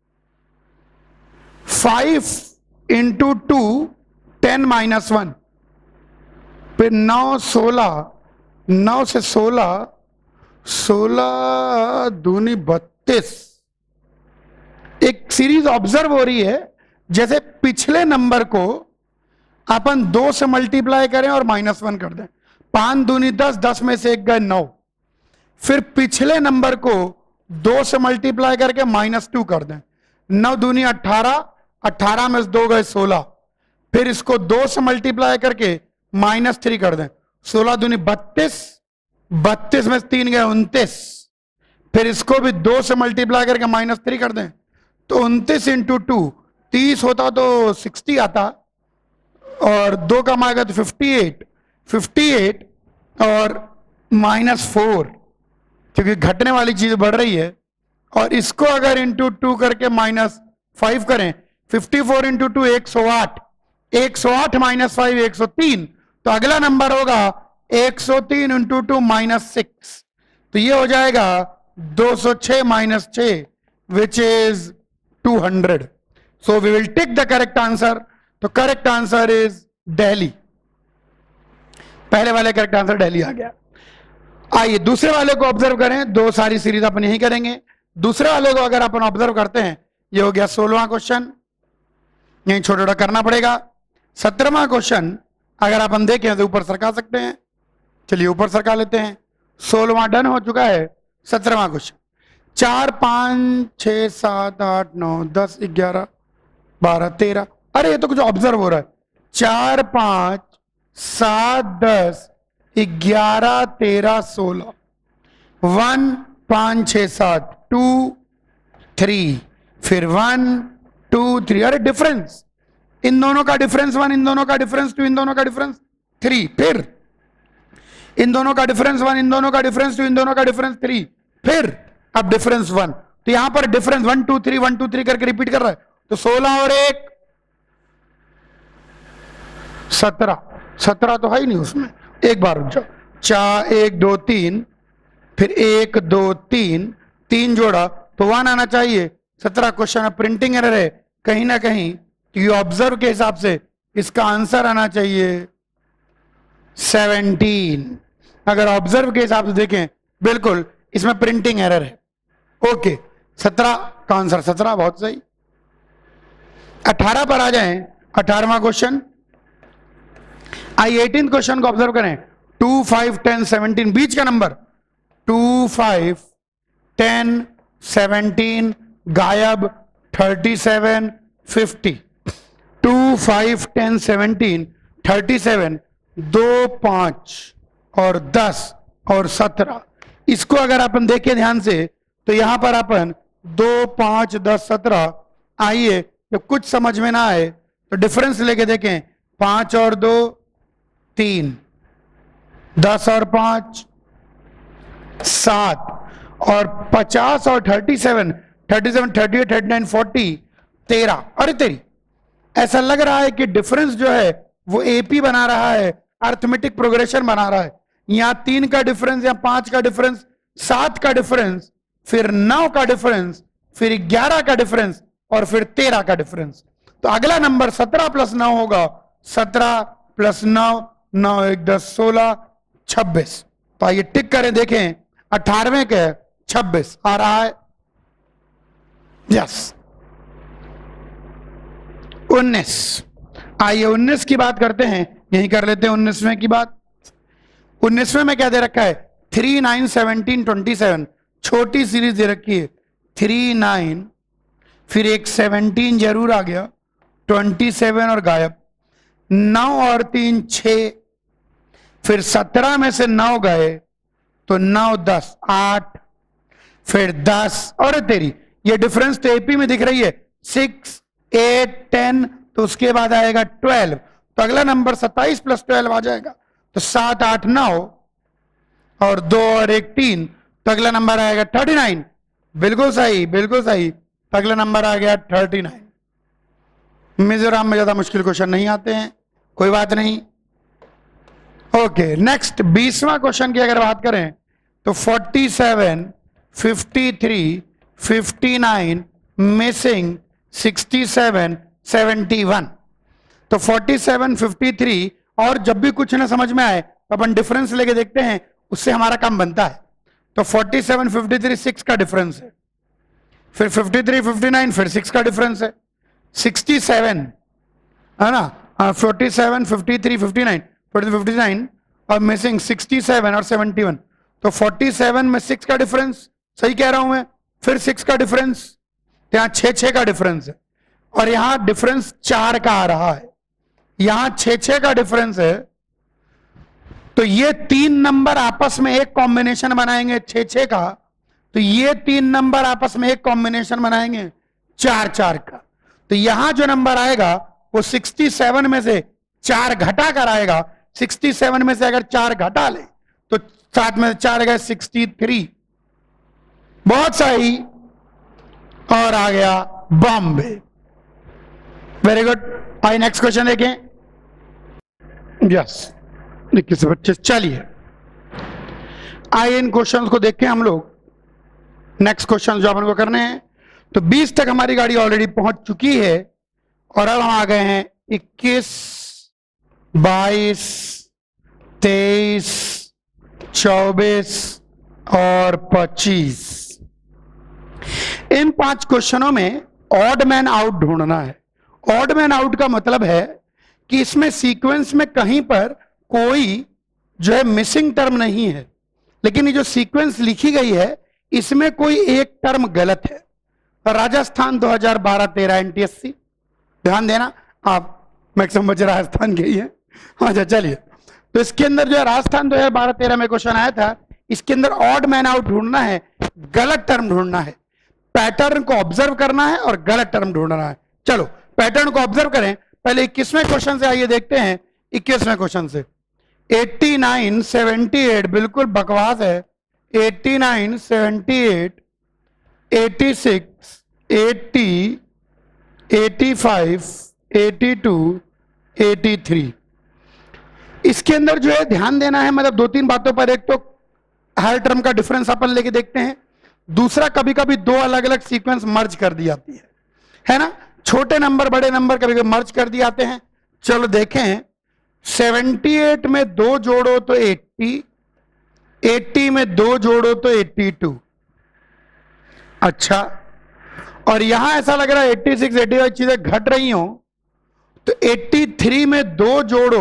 S1: 5 इंटू 2 10 माइनस 1, फिर 9 16, 9 से 16, 16 दूनी 32। एक सीरीज ऑब्जर्व हो रही है जैसे पिछले नंबर को अपन 2 से मल्टीप्लाई करें और -1 कर दें। 5 दूनी 10, 10 में से 1 गए 9, फिर पिछले नंबर को 2 से मल्टीप्लाई करके -2 कर दें। 9 दूनी 18, 18 में से 2 गए 16, फिर इसको 2 से मल्टीप्लाई करके -3 कर दें। 16 दूनी 32, 32 में से 3 गए 29, फिर इसको भी 2 से मल्टीप्लाई करके -3 कर दें तो 29 इंटू 2 30 होता तो 60 आता, और 2 का माएगा तो 58, 58 और -4, क्योंकि घटने वाली चीज बढ़ रही है। और इसको अगर इंटू 2 करके -5 करें, 54 इंटू 2 108, 108 -5 103, तो अगला नंबर होगा 103 इंटू 2 -6, तो ये हो जाएगा 206 -6 which is 200। So we will take the correct answer. तो करेक्ट आंसर इज दिल्ली। पहले वाले करेक्ट आंसर दिल्ली आ गया। आइए दूसरे वाले को ऑब्जर्व करें। दो सारी सीरीज अपन यही करेंगे। दूसरे वाले को अगर अपन ऑब्जर्व करते हैं, ये हो गया 16वां क्वेश्चन, यही छोटा छोटा करना पड़ेगा। 17वां क्वेश्चन अगर अपन देखें तो ऊपर सरका सकते हैं, चलिए ऊपर सरका लेते हैं। 16वां डन हो चुका है। 17वां क्वेश्चन 4 5 6 7 8 9 10 11 12 13, अरे ये तो कुछ ऑब्जर्व हो रहा है। 4 5 7 10 11 13 16, 1 5 6 7 2 3, फिर 1 2 3, अरे डिफरेंस, इन दोनों का डिफरेंस 1, इन दोनों का डिफरेंस 2, इन दोनों का डिफरेंस 3, फिर इन दोनों का डिफरेंस 1, इन दोनों का डिफरेंस 2, इन दोनों का डिफरेंस 3, फिर अब डिफरेंस 1। तो यहां पर डिफरेंस 1 2 3 1 2 3 करके रिपीट कर रहा है। तो 16 और 1 17, 17 तो है ही नहीं उसमें। एक बार रुक जाओ, 4 1 2 3, फिर 1 2 3, 3 जोड़ा तो 1 आना चाहिए। 17 क्वेश्चन प्रिंटिंग एरर है कहीं ना कहीं, तो ऑब्जर्व के हिसाब से इसका आंसर आना चाहिए 17। अगर ऑब्जर्व के हिसाब से देखें बिल्कुल इसमें प्रिंटिंग एरर है। ओके, 17 का आंसर 17, बहुत सही। 18 पर आ जाएं। 18वां क्वेश्चन, आई 18 क्वेश्चन को ऑब्जर्व करें। 2 5 10 17, बीच का नंबर 2 5 10 17, गायब 37 50। 2 5 10 17 37, 2 5 और 10 और 17। इसको अगर अपन देखें ध्यान से तो यहां पर अपन 2 5 10 17, आइए जब कुछ समझ में ना आए तो डिफरेंस लेके देखें। 5 और 2 3, 10 और 5 7, और 50 और 37 37 38 39 40 13। अरे तेरी, ऐसा लग रहा है कि डिफरेंस जो है वो एपी बना रहा है, अर्थमेटिक प्रोग्रेशन बना रहा है। यहां 3 का डिफरेंस, यहां 5 का डिफरेंस, 7 का डिफरेंस, फिर 9 का डिफरेंस, फिर 11 का डिफरेंस, और फिर 13 का डिफरेंस। तो अगला नंबर 17 प्लस 9 होगा। 17 प्लस 9, 9 1 10 16 26। तो आइए टिक करें, देखें 18वें के 26 आ रहा है। यस, 19। आइए 19 की बात करते हैं, यही कर लेते हैं 19वें की बात। 19वें में क्या दे रखा है? 3 9 17 27, छोटी सीरीज दे रखी है। 3 9, फिर एक 17 जरूर आ गया, 27 और गायब, 9 और 3 6, फिर 17 में से 9 गए तो 9 10 8, फिर 10, और तेरी ये डिफरेंस तो एपी में दिख रही है 6 8 10, तो उसके बाद आएगा 12। तो अगला नंबर 27 प्लस 12 आ जाएगा। तो 7 8 9 और 2 और 1 3, तो अगला नंबर आएगा 39। बिल्कुल सही, बिल्कुल सही। अगला नंबर आ गया 39। मिजोरम में ज्यादा मुश्किल क्वेश्चन नहीं आते हैं, कोई बात नहीं। ओके, नेक्स्ट 20वां क्वेश्चन की अगर बात करें तो 47, 53, 59, मिसिंग 67, 71। तो 47, 53 और जब भी कुछ ना समझ में आए तो अपन डिफरेंस लेके देखते हैं, उससे हमारा काम बनता है। तो 47, 53 6 का डिफरेंस है, फिर 53, 59 फिर 6 का डिफरेंस है, 67 है ना, 47, 53, 59, 59 और मिसिंग 67 और 71। तो 47 में 6 का डिफरेंस, सही कह रहा हूं मैं, फिर 6 का डिफरेंस, यहां 6 का डिफरेंस है, और यहां डिफरेंस 4 का आ रहा है, यहां 6 का डिफरेंस है। तो ये 3 नंबर आपस में एक कॉम्बिनेशन बनाएंगे 6 का, तो ये 3 नंबर आपस में एक कॉम्बिनेशन बनाएंगे 4 का। तो यहां जो नंबर आएगा वो 67 में से 4 घटा कर आएगा। 67 में से अगर 4 घटा ले तो साथ में 4 गए 63, बहुत सही, और आ गया बॉम्बे। Very good. आइए नेक्स्ट क्वेश्चन देखें। यस, 21 से 25। चलिए आइए इन क्वेश्चंस को देखें हम लोग। नेक्स्ट क्वेश्चन जो अपन को करने हैं, तो 20 तक हमारी गाड़ी ऑलरेडी पहुंच चुकी है, और अब हम आ गए हैं 21, 22, 23, 24 और 25। इन 5 क्वेश्चनों में ऑड मैन आउट ढूंढना है। ऑड मैन आउट का मतलब है कि इसमें सीक्वेंस में कहीं पर कोई जो है मिसिंग टर्म नहीं है, लेकिन ये जो सीक्वेंस लिखी गई है इसमें कोई एक टर्म गलत है। राजस्थान 2012-13 एनटीएससी, ध्यान देना आप, मैक्सिमम बच्चे राजस्थान के ही है। अच्छा चलिए, तो इसके अंदर जो है राजस्थान 2012-13 में क्वेश्चन आया था, इसके अंदर ऑड मैन आउट ढूंढना है, गलत टर्म ढूंढना है, पैटर्न को ऑब्जर्व करना है और गलत टर्म ढूंढना है। चलो पैटर्न को ऑब्जर्व करें। पहले 21वें क्वेश्चन से आइए देखते हैं। 21वें क्वेश्चन से 89, 78 बिल्कुल बकवास है। 89, 78, 86, 80, 85, 82, 83। इसके अंदर जो है ध्यान देना है, मतलब 2-3 बातों पर। एक तो हर टर्म का डिफरेंस अपन लेके देखते हैं, दूसरा कभी कभी 2 अलग अलग सीक्वेंस मर्ज कर दी जाती है ना, छोटे नंबर बड़े नंबर कभी कभी मर्ज कर दिए जाते हैं। चलो देखें, 78 में 2 जोड़ो तो 80, 80 में 2 जोड़ो तो 82। अच्छा, और यहां ऐसा लग रहा है 86, 85 चीजें घट रही हो, तो 83 में 2 जोड़ो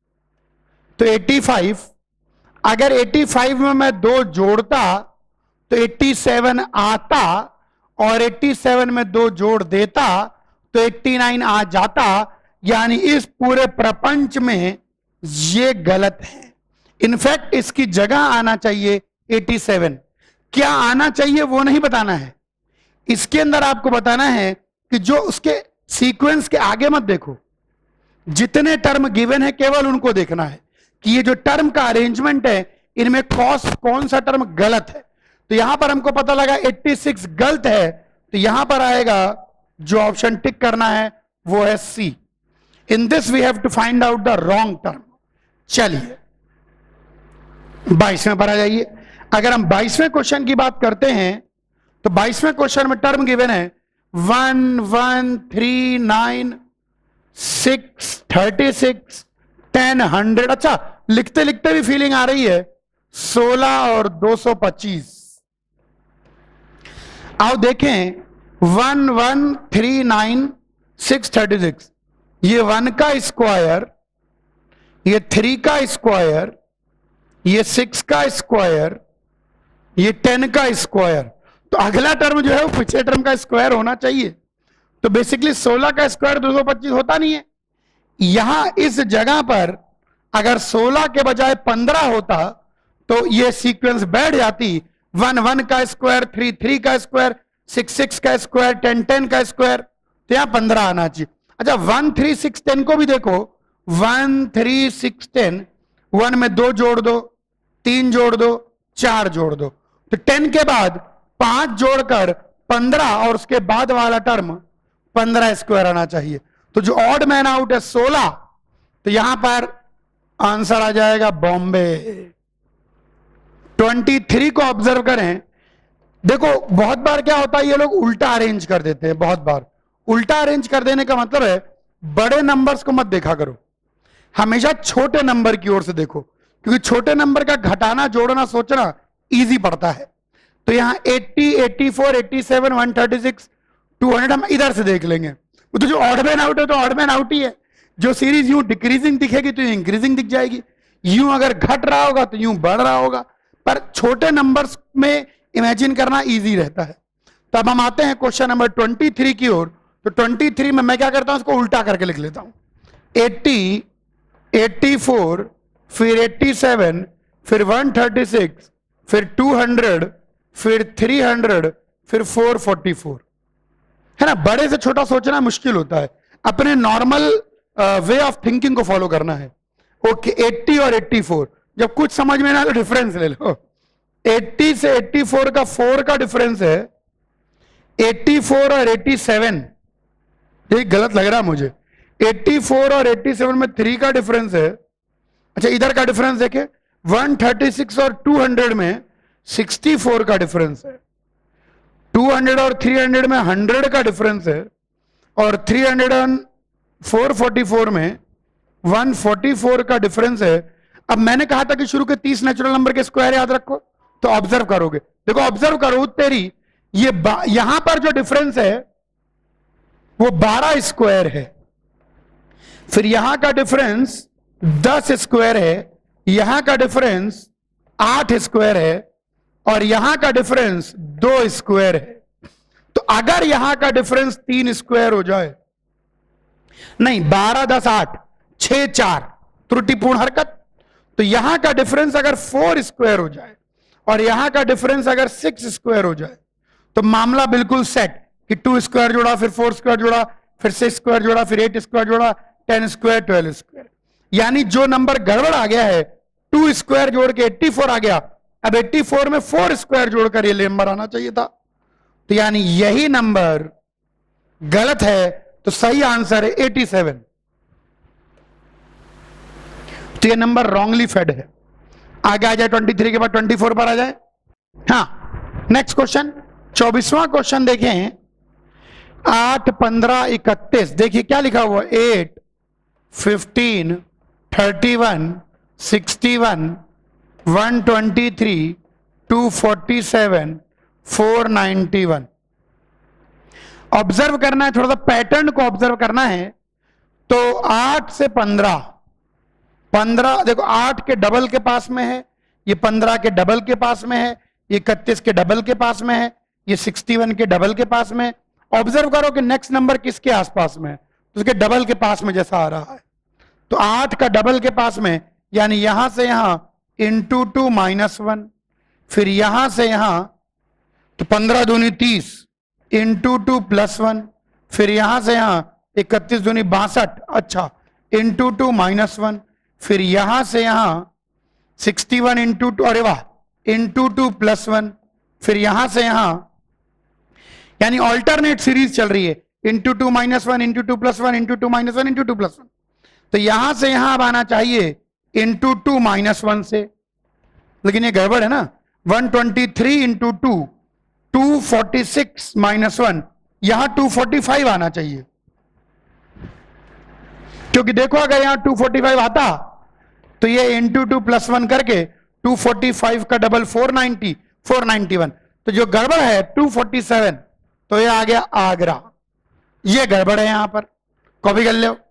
S1: तो 85। अगर 85 में मैं 2 जोड़ता तो 87 आता, और 87 में 2 जोड़ देता तो 89 आ जाता। यानी इस पूरे प्रपंच में ये गलत है। इनफैक्ट इसकी जगह आना चाहिए 87। क्या आना चाहिए वो नहीं बताना है, इसके अंदर आपको बताना है कि जो उसके सीक्वेंस के आगे मत देखो, जितने टर्म गिवन है केवल उनको देखना है कि ये जो टर्म का अरेंजमेंट है इनमें कौन सा टर्म गलत है। तो यहां पर हमको पता लगा 86 गलत है, तो यहां पर आएगा जो ऑप्शन टिक करना है वो है C. In this we have to find out the wrong term. चलिए 22वें पर आ जाइए। अगर हम 22वें क्वेश्चन की बात करते हैं तो 22वें क्वेश्चन में टर्म गिवन है 1, 1, 3, 9, 6, 36, 10, 100। अच्छा, लिखते लिखते भी फीलिंग आ रही है। 16 और 225। आओ देखें, 1, 1, 3, 9, 6, 36। ये 1 का स्क्वायर, ये 3 का स्क्वायर, ये 6 का स्क्वायर, ये 10 का स्क्वायर। तो अगला टर्म जो है वो पिछले टर्म का स्क्वायर होना चाहिए। तो बेसिकली 16 का स्क्वायर 225 होता नहीं है। यहां इस जगह पर अगर 16 के बजाय 15 होता तो ये सीक्वेंस बैठ जाती। 1, 1 का स्क्वायर, 3, 3 का स्क्वायर, 6, 6 का स्क्वायर, 10, 10 का स्क्वायर, तो यहां 15 आना चाहिए। अच्छा, 1, 3, 6, 10 को भी देखो, 1, 3, 6, 10, 1 में 2 जोड़ दो, 3 जोड़ दो, 4 जोड़ दो, तो 10 के बाद 5 जोड़कर 15 और उसके बाद वाला टर्म 15 स्क्वायर आना चाहिए। तो जो ऑड मैन आउट है 16, तो यहां पर आंसर आ जाएगा बॉम्बे। 23 को ऑब्जर्व करें। देखो बहुत बार क्या होता है, ये लोग उल्टा अरेंज कर देते हैं। बहुत बार उल्टा अरेंज कर देने का मतलब है बड़े नंबर्स को मत देखा करो, हमेशा छोटे नंबर की ओर से देखो, क्योंकि छोटे नंबर का घटाना जोड़ना सोचना इजी पड़ता है। तो यहां 80, 84, 87, 136, 200 हम इधर से देख लेंगे। तो जो ऑड मैन आउट है तो ऑड मैन आउट ही है। जो सीरीज यूं डिक्रीजिंग दिखेगी तो इंक्रीजिंग दिख जाएगी, यूं अगर घट रहा होगा तो यूं बढ़ रहा होगा। पर छोटे नंबर्स में इमेजिन करना इजी रहता है। तो अब हम आते हैं क्वेश्चन नंबर 23 की ओर। तो 23 में मैं क्या करता हूं, उसको उल्टा करके लिख लेता हूं। 80, 84, फिर 87, फिर 136, फिर 200, फिर 300, फिर 444, है ना। बड़े से छोटा सोचना मुश्किल होता है, अपने नॉर्मल वे ऑफ थिंकिंग को फॉलो करना है। ओके 80 और 84, जब कुछ समझ में ना आए तो डिफरेंस ले लो। 80 से 84 का 4 का डिफरेंस है, 84 और 87, ये गलत लग रहा है मुझे। 84 और 87 में 3 का डिफरेंस है। अच्छा इधर का डिफरेंस देखे, 136 और 200 में 64 का डिफरेंस है। 200 और 300 में 100 का डिफरेंस है, और 300 और 444 में 144 का डिफरेंस है। अब मैंने कहा था कि शुरू के 30 नेचुरल नंबर के स्क्वायर याद रखो, तो ऑब्जर्व करोगे, देखो ऑब्जर्व करो तेरी, ये यहां पर जो डिफरेंस है वो 12 स्क्वायर है, फिर यहां का डिफरेंस 10 स्क्वायर है, यहां का डिफरेंस 8 स्क्वायर है, और यहां का डिफरेंस 2 स्क्वायर है। तो अगर यहां का डिफरेंस 3 स्क्वायर हो जाए, नहीं 12, 10, 8, 6, 4, त्रुटिपूर्ण हरकत, तो यहां का डिफरेंस अगर 4 स्क्वायर हो जाए और यहां का डिफरेंस अगर 6 स्क्वायर हो जाए, तो मामला बिल्कुल सेट कि 2 स्क्वायर जोड़ा, फिर 4 स्क्वायर जोड़ा, फिर 6 स्क्वायर जोड़ा, फिर 8 स्क्वायर जोड़ा, 10 स्क्वायर, 12 स्क्वायर। यानी जो नंबर गड़बड़ आ गया है, 2 स्क्वायर जोड़ के 84 आ गया, अब 84 में 4 स्क्वायर जोड़कर ये नंबर आना चाहिए था। तो यानी यही नंबर गलत है, तो सही आंसर है 87। तो ये नंबर रॉन्गली फेड है। आगे आ जाए 23 के बाद 24 पर आ जाए। हाँ नेक्स्ट क्वेश्चन, 24वां क्वेश्चन देखें। 8, 15, 31, देखिए क्या लिखा हुआ, 8, 15, 31, 61, 123, 247, 491। ऑब्जर्व करना है, थोड़ा सा पैटर्न को ऑब्जर्व करना है। तो 8 से 15, 15 देखो 8 के डबल के पास में है, ये 15 के डबल के पास में है, ये 31 के डबल के पास में है, ये 61 के डबल के पास में। ऑब्जर्व करो कि नेक्स्ट नंबर किसके आसपास में है, तो उसके डबल के पास में जैसा आ रहा है। तो 8 का डबल के पास में, यानी यहां से यहां इंटू 2 -1, फिर यहां से यहां, तो 15 दूनी 30 इंटू 2 +1, फिर यहां से यहां 31 दूनी 62, अच्छा इंटू 2 -1, फिर यहां से यहां 61 इंटू 2, अरे वाह, इंटू 2 +1, फिर यहां से यहां, यानी ऑल्टरनेट सीरीज चल रही है, इंटू 2 -1, इंटू 2 +1, इंटू 2 -1, इंटू 2 +1। तो यहां से यहां अब आना चाहिए इंटू 2 -1 से, लेकिन ये गड़बड़ है ना। 123 इंटू 2, 246 -1, यहां 245 आना चाहिए, क्योंकि देखो अगर यहां 245 आता तो ये इंटू 2 +1 करके 245 का डबल 490, 491। तो जो गड़बड़ है 247, तो ये आ गया आगरा, ये गड़बड़ है यहां पर, कॉपी कर लो।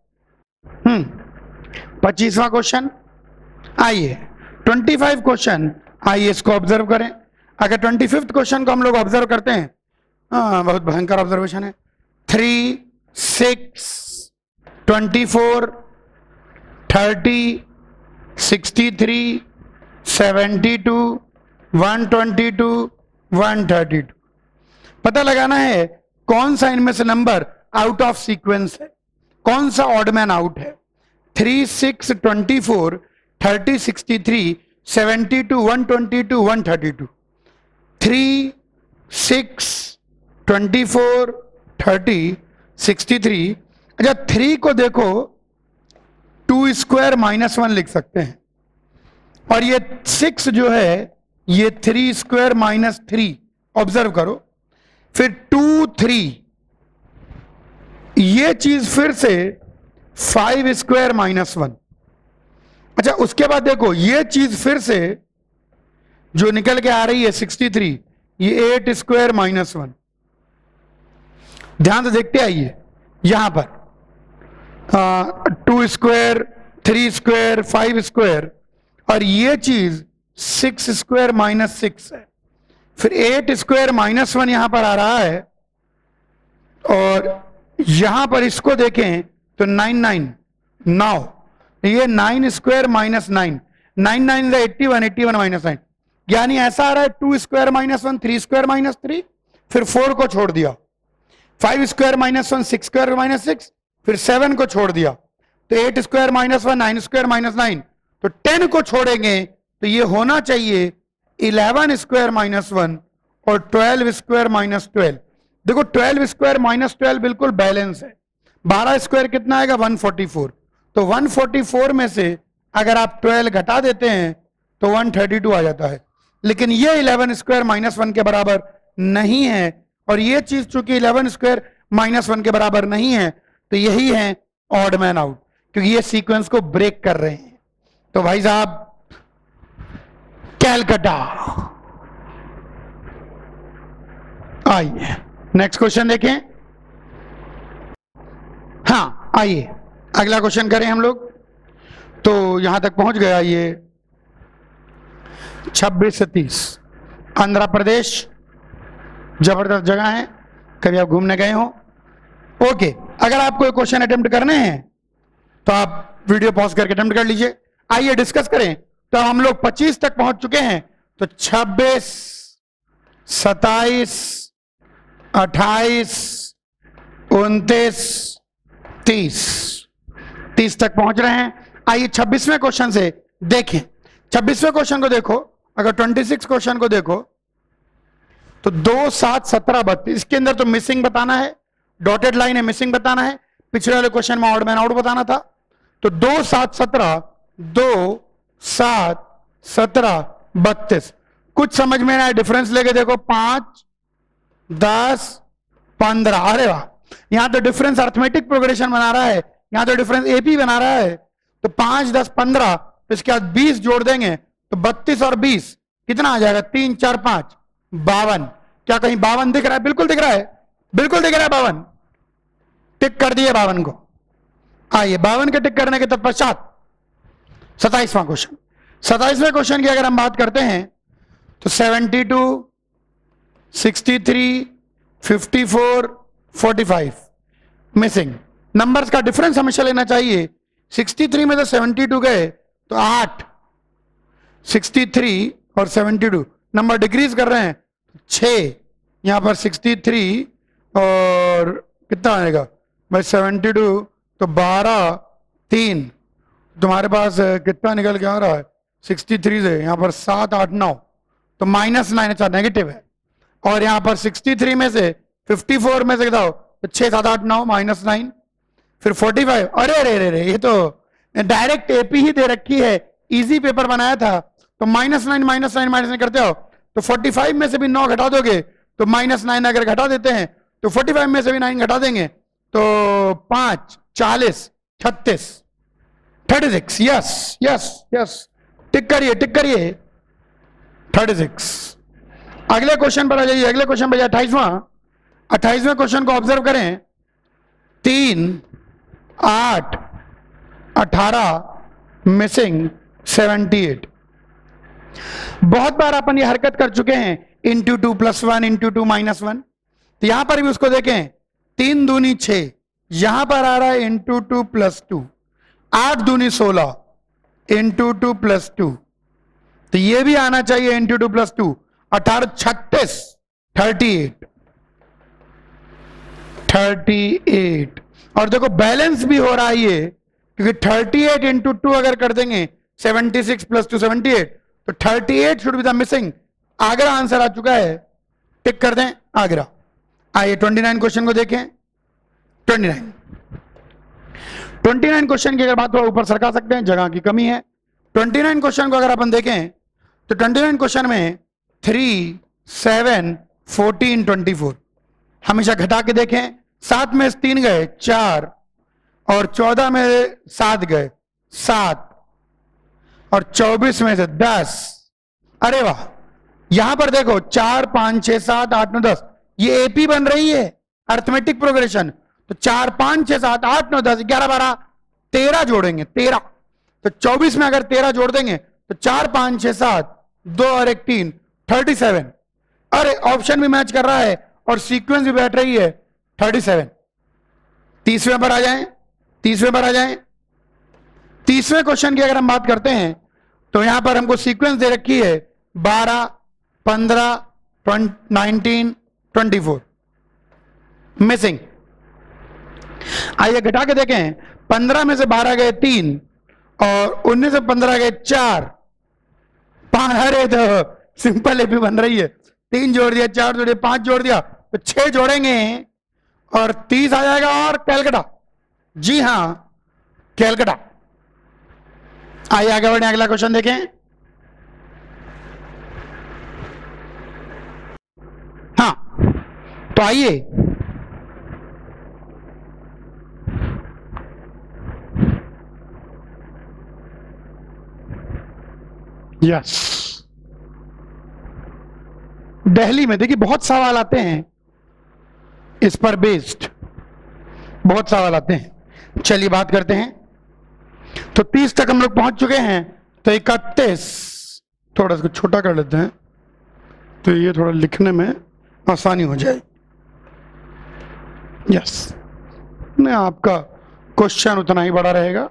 S1: 25वां क्वेश्चन, आइए 25 क्वेश्चन, आइए इसको ऑब्जर्व करें। अगर 25th क्वेश्चन को हम लोग ऑब्जर्व करते हैं, बहुत भयंकर ऑब्जर्वेशन है। 3, 6, 24, 30, 63, 72, 122, 132। पता लगाना है कौन सा इनमें से नंबर आउट ऑफ सीक्वेंस है, कौन सा ऑड मैन आउट है। 3, 6, 24, 30, 63, 72, 122, 132। 3, 6, 24, 30, 63, अच्छा 3 को देखो 2 स्क्वायर माइनस 1 लिख सकते हैं, और ये 6 जो है ये 3 स्क्वायर माइनस 3, ऑब्जर्व करो। फिर 2 3, ये चीज फिर से 5 स्क्वायर माइनस 1। अच्छा उसके बाद देखो ये चीज फिर से जो निकल के आ रही है 63, ये 8 स्क्वायर माइनस 1। ध्यान से देखते आइए यहां पर 2 स्क्वायर 3 स्क्वायर 5 स्क्वायर, और ये चीज 6 स्क्वायर माइनस 6 है। फिर 8 स्क्वायर माइनस 1 यहां पर आ रहा है, और यहां पर इसको देखें तो 9 9 9, ये 9 स्क्वायर माइनस 9, 9 9 81, 81 माइनस 9, यानी ऐसा आ रहा है 2 स्क्वायर माइनस 1 3 स्क्वायर माइनस 3, फिर 4 को छोड़ दिया, 5 स्क्वायर माइनस 1 6 स्क्वायर माइनस 6, फिर 7 को छोड़ दिया, तो 8 स्क्वायर माइनस 1 9 स्क्वायर माइनस 9, तो 10 को छोड़ेंगे तो ये होना चाहिए 11 स्क्वायर माइनस 1 और 12 स्क्वायर माइनस 12। देखो 12 स्क्वायर माइनस 12 बिल्कुल बैलेंस है। 12 स्क्वायर कितना आएगा 144, तो 144 में से अगर आप 12 घटा देते हैं तो 132 आ जाता है। लेकिन ये 11 स्क्वायर माइनस 1 के बराबर नहीं है, और ये चीज चूंकि 11 स्क्वायर माइनस 1 के बराबर नहीं है, तो यही है ऑड मैन आउट, क्योंकि ये सीक्वेंस को ब्रेक कर रहे हैं। तो भाई साहब कैलकाटा। आइए नेक्स्ट क्वेश्चन देखें। हाँ आइए अगला क्वेश्चन करें हम लोग। तो यहां तक पहुंच गया ये 26 से 30, आंध्र प्रदेश, जबरदस्त जगह है, कभी आप घूमने गए हो। ओके, अगर आपको एक क्वेश्चन अटेम्प्ट करने हैं तो आप वीडियो पॉज करके अटेम्प्ट कर लीजिए। आइए डिस्कस करें। तो हम लोग 25 तक पहुंच चुके हैं, तो 26 27 28 29 30 तक पहुंच रहे हैं। आइए 26वें क्वेश्चन से देखें। 26वें क्वेश्चन को देखो, अगर 26 क्वेश्चन को देखो तो 2 7 17 32, इसके अंदर तो मिसिंग बताना है, डॉटेड लाइन है, मिसिंग बताना है। पिछले वाले क्वेश्चन में ऑड मैन आउट बताना था। तो 2 7 17 2 7 17 32, कुछ समझ में ना आए डिफरेंस लेके देखो 5 10 15, अरे वाह, यहां तो डिफरेंस अर्थमेटिक प्रोग्रेशन बना रहा है, यहां तो डिफरेंस एपी बना रहा है। तो 5 10 15, इसके बाद 20 जोड़ देंगे तो 32 और 20 कितना आ जाएगा, 3 4 5 52। क्या कहीं 52 दिख रहा है? बिल्कुल दिख रहा है, बिल्कुल दिख रहा है 52, टिक कर दिए 52 को। आइए 52 के टिक करने के तत्पश्चात 27वां क्वेश्चन। 27वें क्वेश्चन की अगर हम बात करते हैं तो 72 63 54 45 मिसिंग। नंबर्स का डिफरेंस हमेशा लेना चाहिए। 63 में तो 72 गए तो 8, 63 और 72 नंबर डिक्रीज कर रहे हैं, 6 यहां पर 63 और कितना आएगा भाई 72, तो 12 3, तुम्हारे पास कितना निकल के आ रहा है 63 से, यहां पर 7 8 9, तो -9, अच्छा नेगेटिव है। और यहां पर 63 में से 54 में से बताओ तो 6 7 8 9 -9, फिर 45, अरे अरे अरे ये तो डायरेक्ट एपी ही दे रखी है, इजी पेपर बनाया था। तो -9 करते हो तो 45 में से भी 9 घटा दोगे तो -9, अगर घटा देते हैं तो 45 में से भी 9 घटा देंगे तो 5 40 36 36, यस यस यस, टिक करिए 36। अगले क्वेश्चन पर आ जाइए। अगले क्वेश्चन पर 28वें क्वेश्चन को ऑब्जर्व करें। 3 8 18 मिसिंग 78। बहुत बार अपन ये हरकत कर चुके हैं, इंटू 2 + 1 इंटू 2 -1। तो यहां पर भी उसको देखें, 3 दूनी 6, यहां पर आ रहा है इंटू 2 + 2, 8 दूनी 16 इंटू 2 + 2, तो ये भी आना चाहिए इंटू 2 + 2, 18 36 38। और देखो बैलेंस भी हो रहा है ये, क्योंकि 38 इंटू 2 अगर कर देंगे 76 + 2 78, तो 38 should be the missing. Agra answer आ चुका है, टिक कर दें आगरा। आइए 29 क्वेश्चन को देखें। 29 29 क्वेश्चन की अगर बात हो, ऊपर सरका सकते हैं, जगह की कमी है। 29 क्वेश्चन को अगर अपन देखें तो 29 क्वेश्चन में 3, 7, 14, 24 हमेशा घटा के देखें। 7 में से 3 गए 4 और 14 में 7 गए 7 और 24 में से 10। अरे वाह, यहां पर देखो 4, 5, 6, 7, 8, 9, 10 ये एपी बन रही है, अर्थमेटिक प्रोग्रेशन। तो 4, 5, 6, 7, 8, 9, 10, 11, 12, 13 जोड़ेंगे 13। तो 24 में अगर 13 जोड़ देंगे तो 4, 5, 6, 7, 2 और 1, 3, 37। अरे ऑप्शन भी मैच कर रहा है और सीक्वेंस भी बैठ रही है 37। 30वें पर आ जाएं, 30वें पर आ जाएं। 30वें क्वेश्चन की अगर हम बात करते हैं तो यहां पर हमको सीक्वेंस दे रखी है 12, 15, 19, 24 मिसिंग। आइए घटा के देखें। 15 में से 12 गए 3 और 19 से 15 गए 4, 5। अरे तो सिंपल एपी बन रही है। 3 जोड़ दिया, 4 जोड़ दिया, 5 जोड़ दिया तो 6 जोड़ेंगे और 30 आ जाएगा। और कैलकाटा, जी हां कैलकाटा। आइए आगे बढ़े, अगला क्वेश्चन देखें। हाँ तो आइए यस, दिल्ली में देखिए बहुत सवाल आते हैं इस पर बेस्ड, बहुत सवाल आते हैं। चलिए बात करते हैं। तो 30 तक हम लोग पहुंच चुके हैं। तो 31, थोड़ा सा छोटा कर लेते हैं तो ये थोड़ा लिखने में आसानी हो जाए। यस, नहीं आपका क्वेश्चन उतना ही बड़ा रहेगा।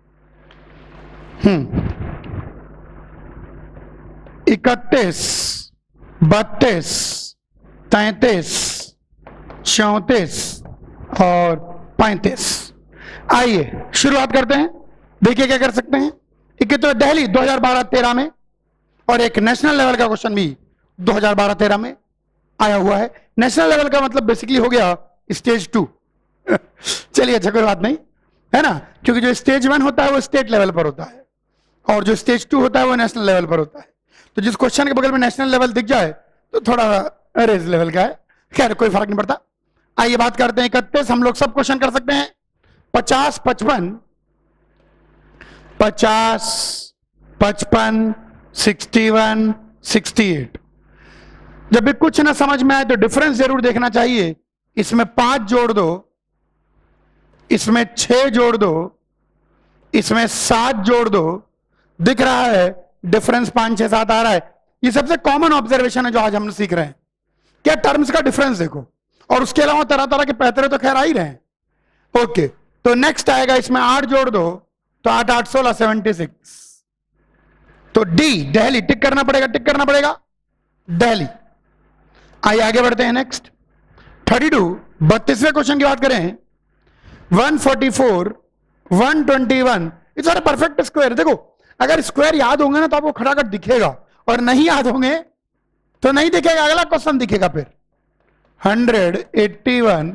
S1: 31, 32, 33, 34 और 35। आइए शुरुआत करते हैं। देखिए क्या कर सकते हैं। एक तो दिल्ली 2012-13 में और एक नेशनल लेवल का क्वेश्चन भी 2012-13 में आया हुआ है। नेशनल लेवल का मतलब बेसिकली हो गया स्टेज 2। चलिए अच्छा, कोई बात नहीं है ना, क्योंकि जो स्टेज 1 होता है वो स्टेट लेवल पर होता है और जो स्टेज 2 होता है वो नेशनल लेवल पर होता है। तो जिस क्वेश्चन के बगल में नेशनल लेवल दिख जाए तो थोड़ा रेंज लेवल का है, खैर कोई फर्क नहीं पड़ता। आइए बात करते हैं 31। हम लोग सब क्वेश्चन कर सकते हैं। 50, 55, 50, 55, 61, 68। जब भी कुछ ना समझ में आए तो डिफरेंस जरूर देखना चाहिए। इसमें 5 जोड़ दो, इसमें 6 जोड़ दो, इसमें 7 जोड़ दो, दिख रहा है डिफरेंस 5, 6, 7 आ रहा है। ये सबसे कॉमन ऑब्जर्वेशन है जो आज हम सीख रहे हैं। क्या टर्म्स का डिफरेंस देखो, और उसके अलावा तरह तरह के पैतरे तो खैर आ ही रहे हैं। ओके, तो नेक्स्ट आएगा, इसमें 8 जोड़ दो तो 8, 8, 16, 76। तो डी दिल्ली टिक करना पड़ेगा, टिक करना पड़ेगा दिल्ली। आइए आगे बढ़ते हैं। नेक्स्ट 32, 32वें क्वेश्चन की बात करें। 144, 121, ये सारे परफेक्ट स्क्वायर। देखो अगर स्क्वायर याद होंगे ना तो आपको खटाखट दिखेगा, और नहीं याद होंगे तो नहीं दिखेगा, अगला क्वेश्चन दिखेगा फिर। 181,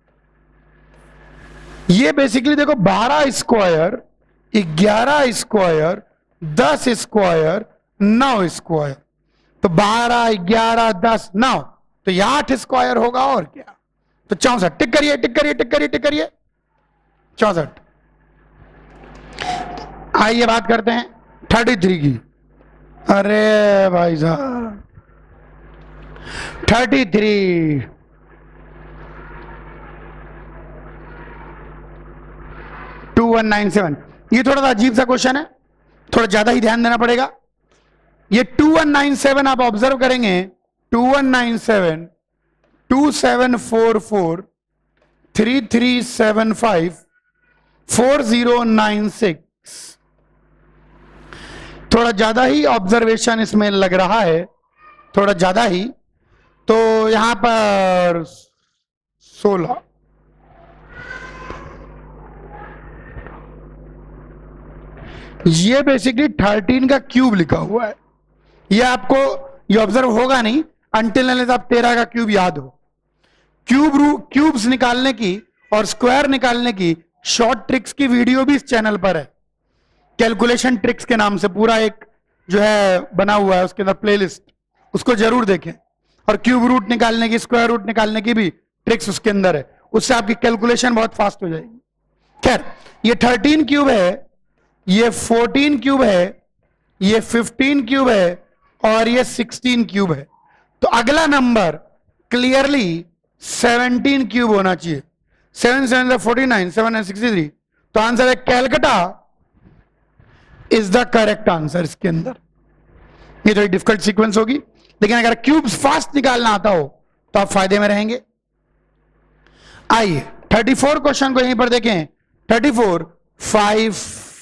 S1: ये बेसिकली देखो 12 स्क्वायर, 11 स्क्वायर, 10 स्क्वायर, 9 स्क्वायर। तो 12, 11, 10, 9, तो ये 8 स्क्वायर होगा और क्या। तो 64, टिक करिए, टिक करिए, टिक करिए, टिक करिए, 64। आइए बात करते हैं 33 की। अरे भाई साहब 33, 2197। ये थोड़ा सा अजीब सा क्वेश्चन है, थोड़ा ज्यादा ही ध्यान देना पड़ेगा। ये 2197 आप ऑब्जर्व करेंगे, 2197, 2744, 3375, 4096। थोड़ा ज्यादा ही ऑब्जर्वेशन इसमें लग रहा है, थोड़ा ज्यादा ही। तो यहां पर 16, ये बेसिकली 13 का क्यूब लिखा हुआ है। ये आपको ये ऑब्जर्व होगा नहीं अनटिल आप 13 का क्यूब याद हो। क्यूब्स निकालने की और स्क्वायर निकालने की शॉर्ट ट्रिक्स की वीडियो भी इस चैनल पर है, कैलकुलेशन ट्रिक्स के नाम से पूरा एक जो है बना हुआ है, उसके अंदर प्लेलिस्ट, उसको जरूर देखें। और क्यूब रूट निकालने की, स्क्वायर रूट निकालने की भी ट्रिक्स उसके अंदर है, उससे आपकी कैलकुलेशन बहुत फास्ट हो जाएगी। खैर, ये 13 क्यूब है, ये 14 क्यूब है, ये 15 क्यूब है और ये 16 क्यूब है। तो अगला नंबर क्लियरली 17 क्यूब होना चाहिए। 7 7 49, 7 and 63। तो आंसर है Calcutta is the correct answer. इसके अंदर ये थोड़ी डिफिकल्ट सीक्वेंस होगी, लेकिन अगर क्यूब्स फास्ट निकालना आता हो तो आप फायदे में रहेंगे। आइए 34 क्वेश्चन को यहीं पर देखें। 34, 5,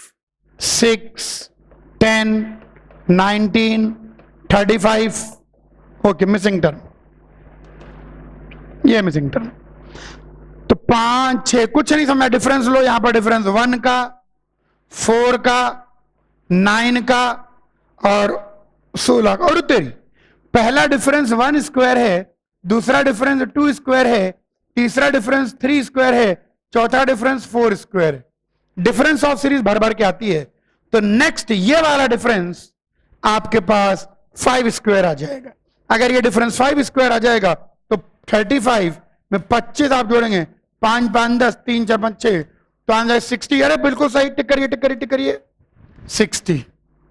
S1: 6, 10, 19, 35। ओके, मिसिंग टर्म, ये मिसिंग टर्म। तो 5, 6 कुछ नहीं समझा, डिफरेंस लो। यहां पर डिफरेंस 1 का, 4 का, 9 का और 16 का। और तेरी पहला डिफरेंस 1 स्क्वायर है, दूसरा डिफरेंस 2 स्क्वायर है, तीसरा डिफरेंस 3 स्क्वायर है, चौथा डिफरेंस 4 स्क्वायर है। डिफरेंस ऑफ सीरीज भर भर के आती है। तो नेक्स्ट ये वाला डिफरेंस आपके पास 5 स्क्वायर आ जाएगा। अगर ये डिफरेंस 5 स्क्वायर आ जाएगा तो 35 में 25 आप जोड़ेंगे, 5 5 10, 3 4 5 6, तो आंसर 60। अरे बिल्कुल सही, टिक करिए टिक करिए टिक करिए, 60।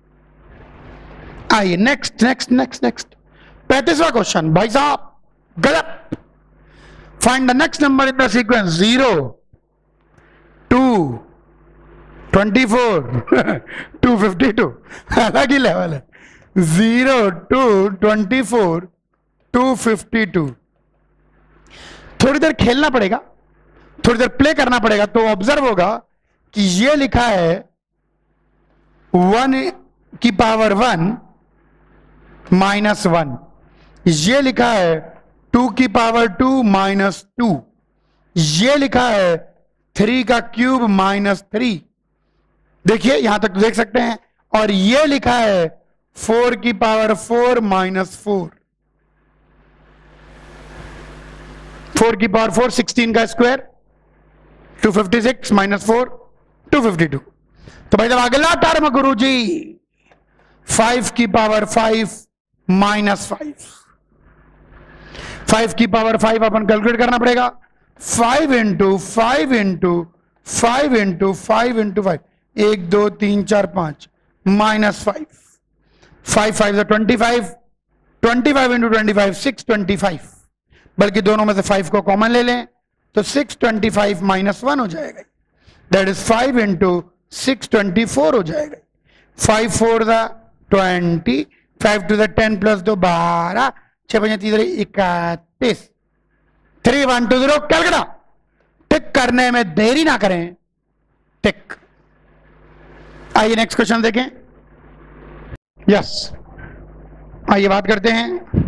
S1: आइए नेक्स्ट नेक्स्ट नेक्स्ट नेक्स्ट 35वां क्वेश्चन। भाई साहब गलत। Find the next number in the sequence 0, 2, 24, 252। अलग ही लेवल है। 0, 2, 24, 252। थोड़ी देर खेलना पड़ेगा, थोड़ी देर प्ले करना पड़ेगा, तो ऑब्जर्व होगा कि ये लिखा है 1 की पावर 1 माइनस 1, ये लिखा है 2 की पावर 2 माइनस 2, ये लिखा है 3 का क्यूब माइनस 3। देखिए यहां तक देख सकते हैं। और ये लिखा है 4 की पावर 4 माइनस 4। 4 की पावर 4 16 का स्क्वायर, 256 माइनस 4 252। तो भाई साहब अगला टर्म गुरुजी 5 की पावर 5 माइनस 5। 5 की पावर 5 अपन कैलकुलेट करना पड़ेगा। 5 into 5 into 5 into 5 into 5, 1 2 3 4 5 minus 5। 5 5 25, 25 into 25 625। बल्कि दोनों में से 5 को कॉमन ले लें तो 625 माइनस 1 हो जाएगा। दैट इज 5 इंटू 624 हो जाएगा। 5 4 20, 5 टू 10 प्लस 2 12, 6 5 31। 3 1 2 0 कैलकाटा। टिक करने में देरी ना करें, टिक। आइए नेक्स्ट क्वेश्चन देखें। यस, आइए बात करते हैं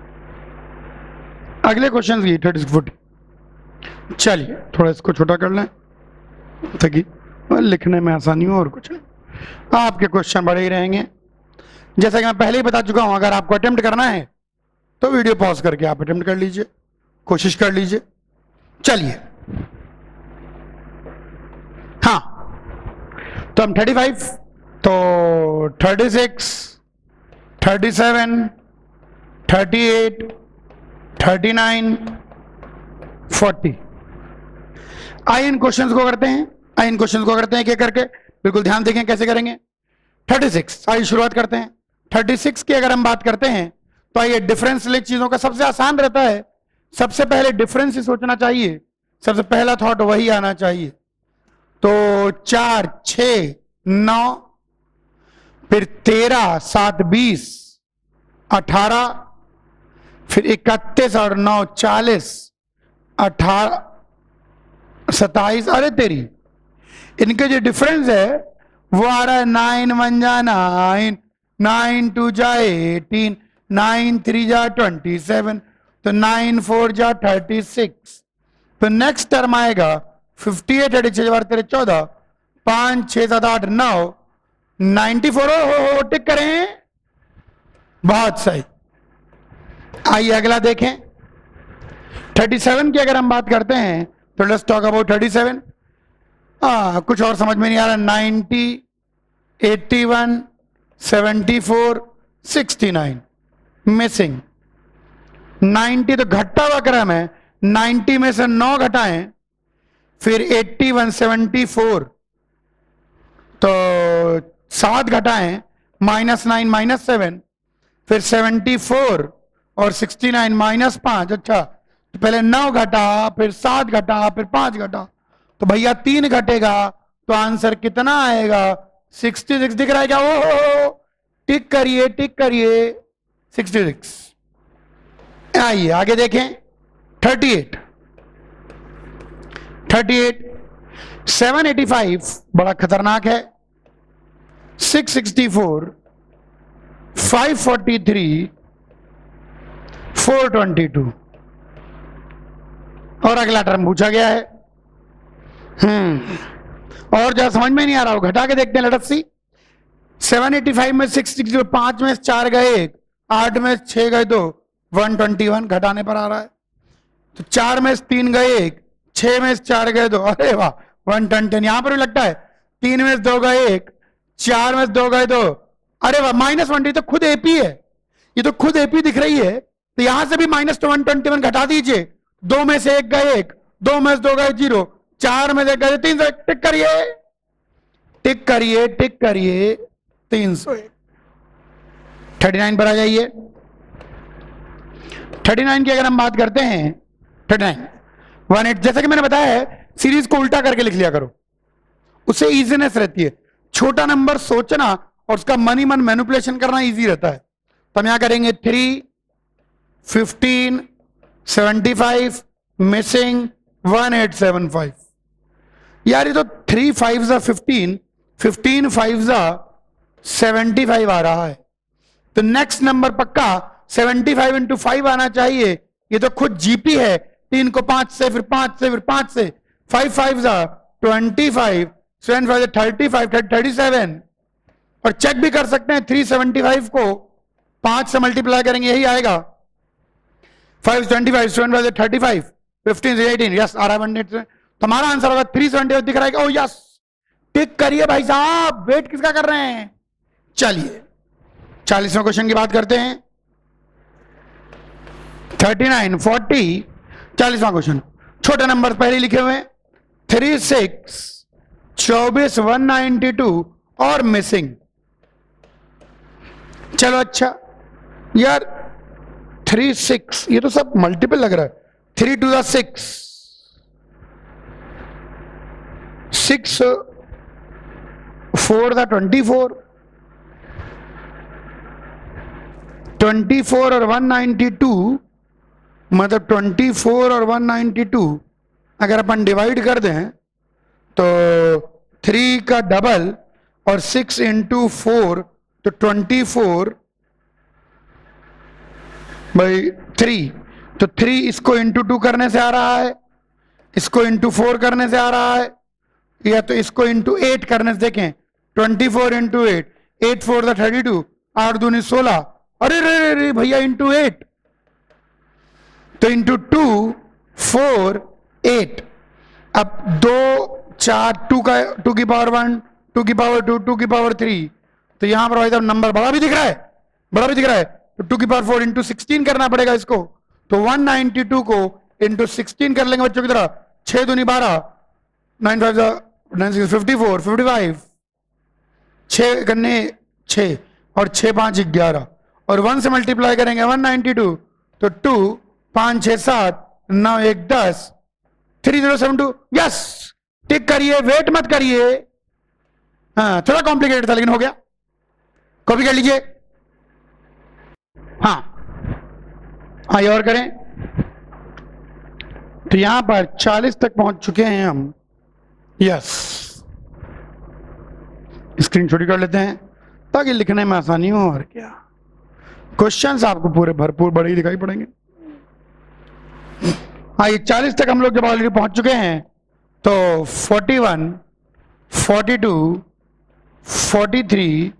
S1: अगले क्वेश्चन की। 30 फुट। चलिए थोड़ा इसको छोटा कर लें ताकि लिखने में आसानी हो, और कुछ नहीं। आपके क्वेश्चन बड़े ही रहेंगे। जैसा कि मैं पहले ही बता चुका हूं, अगर आपको अटेम्प्ट करना है तो वीडियो पॉज करके आप अटेम्प्ट कर लीजिए, कोशिश कर लीजिए। चलिए हाँ, तो हम 35, तो 36, 37, 38, 39, 40। आइए इन क्वेश्चंस को करते हैं, आइए इन क्वेश्चंस को करते हैं क्या करके। बिल्कुल ध्यान देखें कैसे करेंगे। 36, आइए शुरुआत करते हैं। 36 की अगर हम बात करते हैं तो आइए डिफरेंस लिख चीजों का सबसे आसान रहता है। सबसे पहले डिफरेंस ही सोचना चाहिए, सबसे पहला थॉट वही आना चाहिए। तो 4 6 9, फिर 13 7 20 18, फिर 31 और 9 40, 18 27। अरे तेरी, इनके जो डिफरेंस है वो आ रहा है 9 1 जा 9, 9 2 जा 18, 9 3 जा 27, तो 9 4 जा 36। तो नेक्स्ट टर्म आएगा 58 36 बार 13 14, 5 6 7 8 9 94। हो टिक करें, बहुत सही। आइए अगला देखें। 37 की अगर हम बात करते हैं तो लेट्स टॉक अबाउट 37। कुछ और समझ में नहीं आ रहा। 90, 81, 74, 69 मिसिंग। 90 तो घटता हुआ क्रम है, 90 में से 9 घटाएं, फिर 81, 74 तो 7 घटाएं, -9 -7, फिर 74 और 69 -5। अच्छा, तो पहले 9 घटा, फिर 7 घटा, फिर 5 घटा, तो भैया 3 घटेगा, तो आंसर कितना आएगा? 66 दिख रहा है क्या? ओ टिक करिए, टिक करिए, 66। आइए आगे देखें। 38, 785 बड़ा खतरनाक है। 664, 543, 422 और अगला टर्म पूछा गया है। और जो समझ में नहीं आ रहा हो घटा के देखते हैं। लेट अस सी। 785 में 660, 5 में 4 गए 1, 8 में 6 गए 2, 121 घटाने पर आ रहा है। तो 4 में 3 गए 1, 6 में 4 गए 2, अरे वाह 110। यहां पर भी लगता है 3 में 2 गए 1, 4 में 2 गए 2, अरे वाह -120। तो खुद एपी है, ये तो खुद एपी दिख रही है। तो यहां से भी -121 घटा दीजिए। 2 में से 1 गए 1, 2 में से 2 गए 0, 4 में से गए 300। टिक करिए, टिक करिए, टिक करिए, 301। 39 पर आ जाइए। 39 की अगर हम बात करते हैं, 39 18, जैसा कि मैंने बताया है सीरीज को उल्टा करके लिख लिया करो, उससे इजीनेस रहती है। छोटा नंबर सोचना और उसका मन ही मन मैनिपुलेशन करना इजी रहता है। तो हम यहां करेंगे 3, 15, 75 मिसिंग 1875। यार ये तो 3 5s 15, 15 5s 75 आ रहा है। तो नेक्स्ट नंबर पक्का 75 इंटू 5 आना चाहिए। ये तो खुद जीपी है। 3 को 5 से, फिर 5 से, फिर 5 से, 5 5s 25, 7 5 35, 37। और चेक भी कर सकते हैं 375 को 5 से मल्टीप्लाई करेंगे, यही आएगा। 5 25, 7 5 35, 15 18, यस आ रहा है। तो हमारा आंसर होगा 375 दिख रहा है। ओ यस, टिक करिए भाई साहब, वेट किसका कर रहे हैं? चलिए 40वें क्वेश्चन की बात करते हैं। 39, 40, 40वां क्वेश्चन। छोटे नंबर पहले लिखे हुए हैं। 36, 24, 192 और मिसिंग। चलो अच्छा यार 36, ये तो सब मल्टीपल लग रहा है। 3 2 6, 6 4 24, 24 और 192, मतलब 24 और 192 अगर अपन डिवाइड कर दें तो 3 का डबल और 6 इंटू 4 तो 24 बाई 3। तो 3 इसको इंटू 2 करने से आ रहा है, इसको इंटू 4 करने से आ रहा है, या तो इसको इंटू 8 करने से। देखें 24 इंटू 8, 8 4 32, 8 दूनी 16। अरे रे रे भैया इंटू 8, तो इंटू 2 4 8। अब 2 4 2 का 2 की पावर 1, 2 की पावर 2, 2 की पावर 3। तो यहां पर भाई साहब नंबर बड़ा भी दिख रहा है, बड़ा भी दिख रहा है। तो 2 की पावर 4 इंटू 16 करना पड़ेगा इसको। तो 192 को इंटू 16 कर लेंगे बच्चों की तरह। 6 दूनी 12, 9 5 9 6 54, 55, 6 करने 6 और 6 5 11 और 1 से मल्टीप्लाई करेंगे 192। तो 2 5 6 7 9 1 10, 3072। यस, टिक करिए, वेट मत करिए। हाँ थोड़ा कॉम्प्लिकेटेड था लेकिन हो गया। कॉपी कर लीजिए। हाँ आइए और करें। तो यहां पर 40 तक पहुंच चुके हैं हम। यस, स्क्रीन छोटी कर लेते हैं ताकि लिखने में आसानी हो। और क्या क्वेश्चंस आपको पूरे भरपूर बड़े ही दिखाई पड़ेंगे। आइए 40 तक हम लोग जब ऑलरेडी पहुंच चुके हैं तो 41, 42, 43,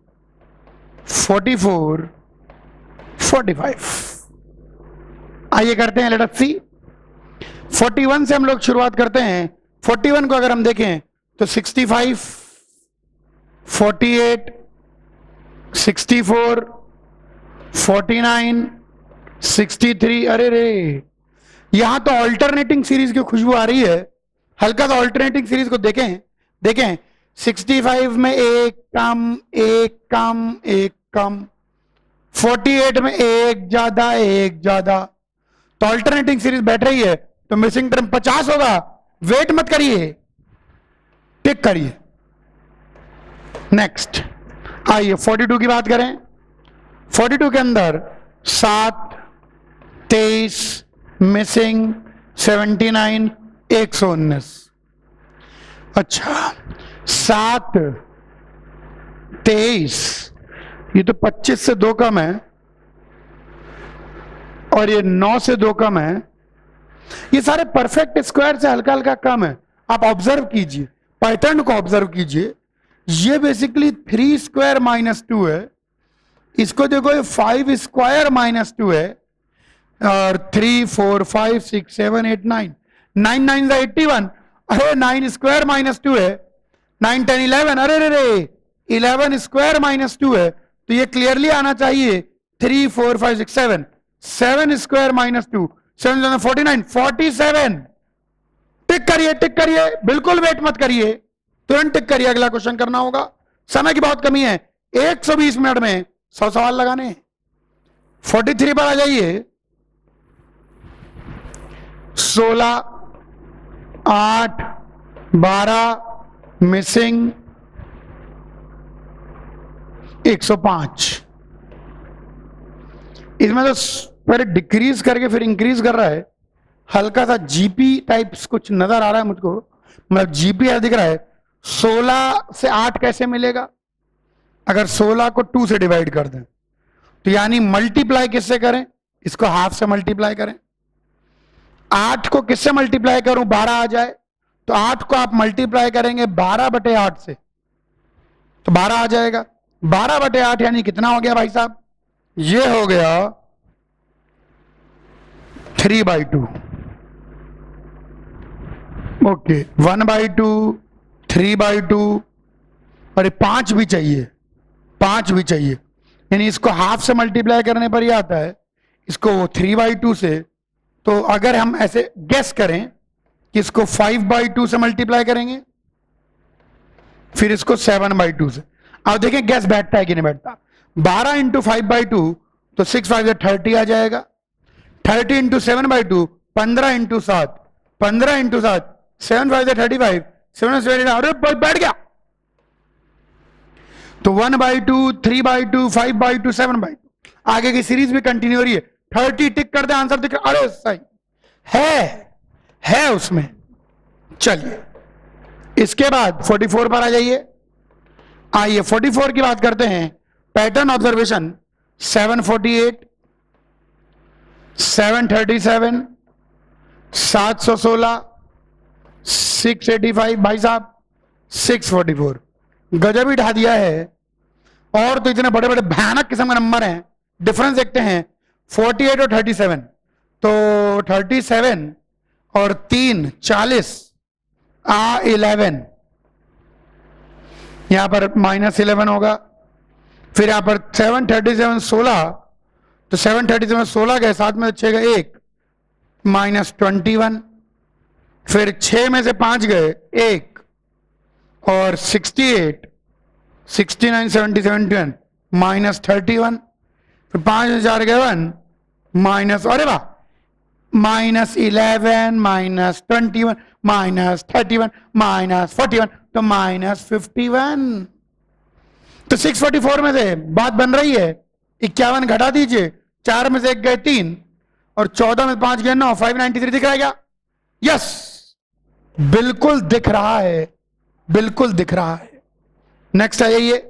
S1: 44, 45। आइए करते हैं, लेट अस सी। 41 से हम लोग शुरुआत करते हैं। 41 को अगर हम देखें तो 65, 48, 64, 49, 63। अरे रे, यहां तो ऑल्टरनेटिंग सीरीज की खुशबू आ रही है। हल्का सा ऑल्टरनेटिंग सीरीज को देखें, देखें 65 में एक कम, एक कम, एक कम, 48 में एक ज्यादा, एक ज्यादा, तो ऑल्टरनेटिंग सीरीज बैठ रही है, तो मिसिंग टर्म 50 होगा। वेट मत करिए, टिक करिए। नेक्स्ट आइए 42 की बात करें। 42 के अंदर 7, 23, मिसिंग 79, 119। अच्छा 7, 23, ये तो 25 से 2 कम है, और ये 9 से 2 कम है। ये सारे परफेक्ट स्क्वायर से हल्का हल्का कम है। आप ऑब्जर्व कीजिए, पैटर्न को ऑब्जर्व कीजिए। ये बेसिकली 3 स्क्वायर माइनस 2 है, इसको देखो ये 5 स्क्वायर माइनस 2 है, और 3, 4, 5, 6, 7, 8, 9, 9 9 81। अरे 9 स्क्वायर माइनस 2 है, 9 10 11। अरे रे रे 11 स्क्वायर माइनस 2 है, तो ये क्लियरली आना चाहिए 3, 4, 5, 6, 7। 7 स्क्वायर माइनस 2, 7 49, 47। टिक करिए, टिक करिए, बिल्कुल वेट मत करिए, तुरंत टिक करिए। अगला क्वेश्चन करना होगा, समय की बहुत कमी है, 120 मिनट में 100 सवाल लगाने हैं। 43 पर आ जाइए। 16, 8, 12, मिसिंग 105। इसमें तो पहले डिक्रीज करके फिर इंक्रीज कर रहा है। हल्का सा जीपी टाइप्स कुछ नजर आ रहा है मुझको, मतलब जीपी दिख रहा है। 16 से 8 कैसे मिलेगा? अगर 16 को 2 से डिवाइड कर दें, तो यानी मल्टीप्लाई किससे करें? इसको हाफ से मल्टीप्लाई करें। 8 को किससे मल्टीप्लाई करूं 12 आ जाए? तो 8 को आप मल्टीप्लाई करेंगे 12/8 से, तो 12 आ जाएगा। 12/8 यानी कितना हो गया भाई साहब? ये हो गया 3/2। ओके, 1/2, 3/2, और 5 भी चाहिए, 5 भी चाहिए, यानी इसको हाफ से मल्टीप्लाई करने पर ही आता है, इसको 3/2 से। तो अगर हम ऐसे गेस करें कि इसको 5/2 से मल्टीप्लाई करेंगे, फिर इसको 7/2 से। अब देखें गैस बैठता है कि नहीं बैठता। 12 × 5/2 तो 6 5 30 आ जाएगा। 30 × 7/2 15 × 7, 15 × 7 7 5 35, 7 7 अरे बैठ गया। तो 1/2, 3/2, 5/2, 7/2, आगे की सीरीज भी कंटिन्यू हो रही है। 30 टिक कर दे, आंसर दिख रहा। अरे सही है उसमें। चलिए इसके बाद 44 पर आ जाइए। आइए 44 की बात करते हैं। पैटर्न ऑब्जर्वेशन 748, 737, 716, 685, भाई साहब 644, गजब ही ढा दिया है। और तो इतने बड़े बड़े भयानक किस्म के नंबर हैं। डिफरेंस देखते हैं 48 और 37। तो 37 और 3 40, 11, यहां पर -11 होगा। फिर यहां पर 737 16, तो 737 16 गए, साथ में 6 गए 1, -21। फिर 6 में से 5 गए 1, और 68, 69, 70, 71, -31। फिर 5 में 4 गए 1, माइनस, अरे वाह, -11, -21, -31, -41, तो -51। तो 644 में से बात बन रही है 51 घटा दीजिए, 4 में से 1 गए 3, और 14 में 5 गए 9, 593 दिख रहा है क्या? यस, बिल्कुल दिख रहा है, बिल्कुल दिख रहा है। नेक्स्ट आ जाइए।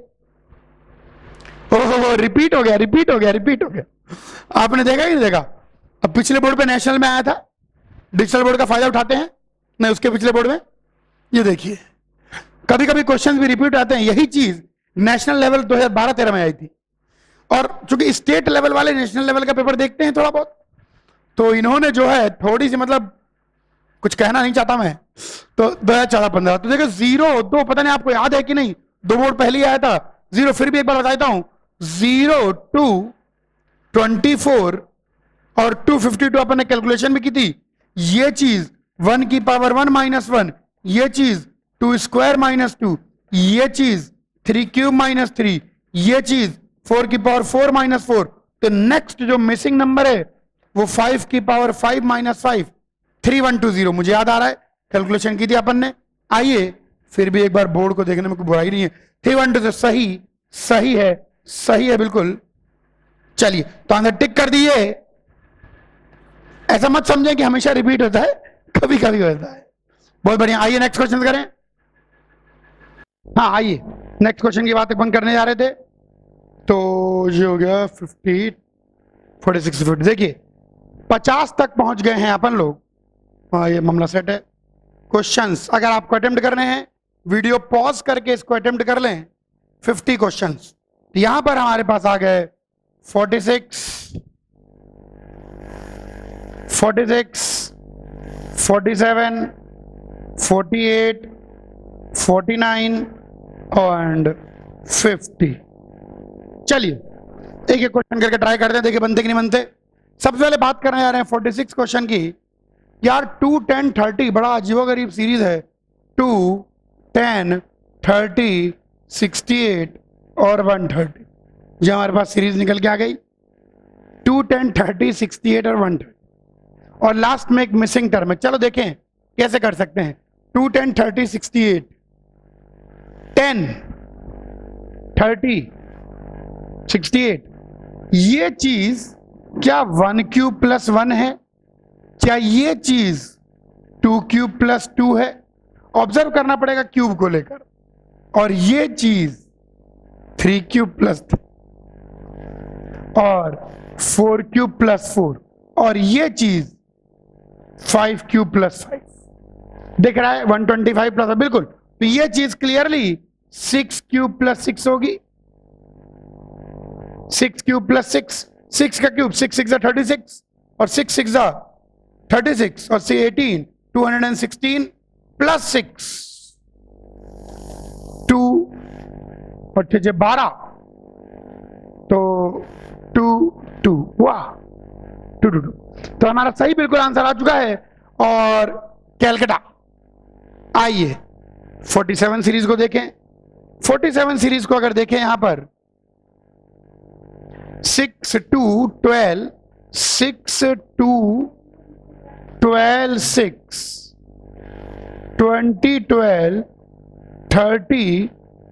S1: ओहो, रिपीट हो गया, रिपीट हो गया, रिपीट हो गया। आपने देखा कि नहीं देखा? अब पिछले बोर्ड पे नेशनल में आया था, डिजिटल बोर्ड का फायदा उठाते हैं नहीं, उसके पिछले बोर्ड में ये देखिए कभी कभी क्वेश्चंस भी रिपीट आते हैं। यही चीज नेशनल लेवल 2012-13 में आई थी, और चूंकि स्टेट लेवल वाले नेशनल लेवल का पेपर देखते हैं थोड़ा बहुत, तो इन्होंने जो है थोड़ी सी मतलब कुछ कहना नहीं चाहता मैं। तो 2014-15 तो देखो 0 2 पता नहीं आपको याद है कि नहीं, 2 बोर्ड पहले ही आया था 0, फिर भी एक बार बता देता हूं 0 2 24 और 252 अपन ने कैलकुलेशन भी की थी। ये चीज 1 की पावर 1 माइनस 1, ये चीज 2 स्क्वायर माइनस 2, ये चीज 3 क्यूब माइनस 3, ये चीज 4 की पावर 4 माइनस 4। तो नेक्स्ट जो मिसिंग नंबर है वो 5 की पावर 5 माइनस 5, 3120 मुझे याद आ रहा है, कैलकुलेशन की थी अपन ने। आइए फिर भी एक बार बोर्ड को देखने में कोई बुराई नहीं है। 312 सही, सही है बिल्कुल। चलिए तो आंसर टिक कर दिए। ऐसा मत समझें कि हमेशा रिपीट होता है, कभी कभी होता है। बहुत बढ़िया, आइए नेक्स्ट क्वेश्चन करें। हाँ आइए नेक्स्ट क्वेश्चन की बात अपन करने जा रहे थे। तो ये हो गया 50 46 50। देखिए 50 तक पहुंच गए हैं अपन लोग। हाँ ये मामला सेट है। क्वेश्चंस अगर आपको अटेम्प्ट करने हैं, वीडियो पॉज करके इसको अटेम्प्ट कर लें। 50 क्वेश्चंस यहां पर हमारे पास आ गए 46 47 48 49 एंड 50। चलिए एक एक क्वेश्चन करके ट्राई करते हैं, देखिए बनते कि नहीं बनते। सबसे पहले बात करने जा रहे हैं 46 क्वेश्चन की। यार 2 10 30 बड़ा अजीबोगरीब सीरीज है। 2 10 30 68 और 130, जो हमारे पास सीरीज निकल के आ गई 2 10 30 68 और 130। और लास्ट में एक मिसिंग टर्म है। चलो देखें कैसे कर सकते हैं। 2 10 30 68 10 30 68, ये चीज क्या 1 क्यूब प्लस 1 है? क्या ये चीज 2 क्यूब प्लस 2 है? ऑब्जर्व करना पड़ेगा क्यूब को लेकर। और ये चीज 3 क्यूब प्लस 3 और 4 क्यूब प्लस 4 और ये चीज 5 क्यूब प्लस 5 दिख रहा है 125 प्लस। बिल्कुल, तो ये चीज क्लियरली 6 क्यूब प्लस 6 होगी। 6 क्यूब प्लस 6, 6 का क्यूब 6 6 36 और 6 6 36 और 18 216 प्लस 6 2 और 6 12 तो 2 2 वाह 2 2 2। तो हमारा सही बिल्कुल आंसर आ चुका है। और कैलकाटा आइए 47 सीरीज को देखें। 47 सीरीज को अगर देखें यहां पर 6 2 12 6 2 12 6 20 12 30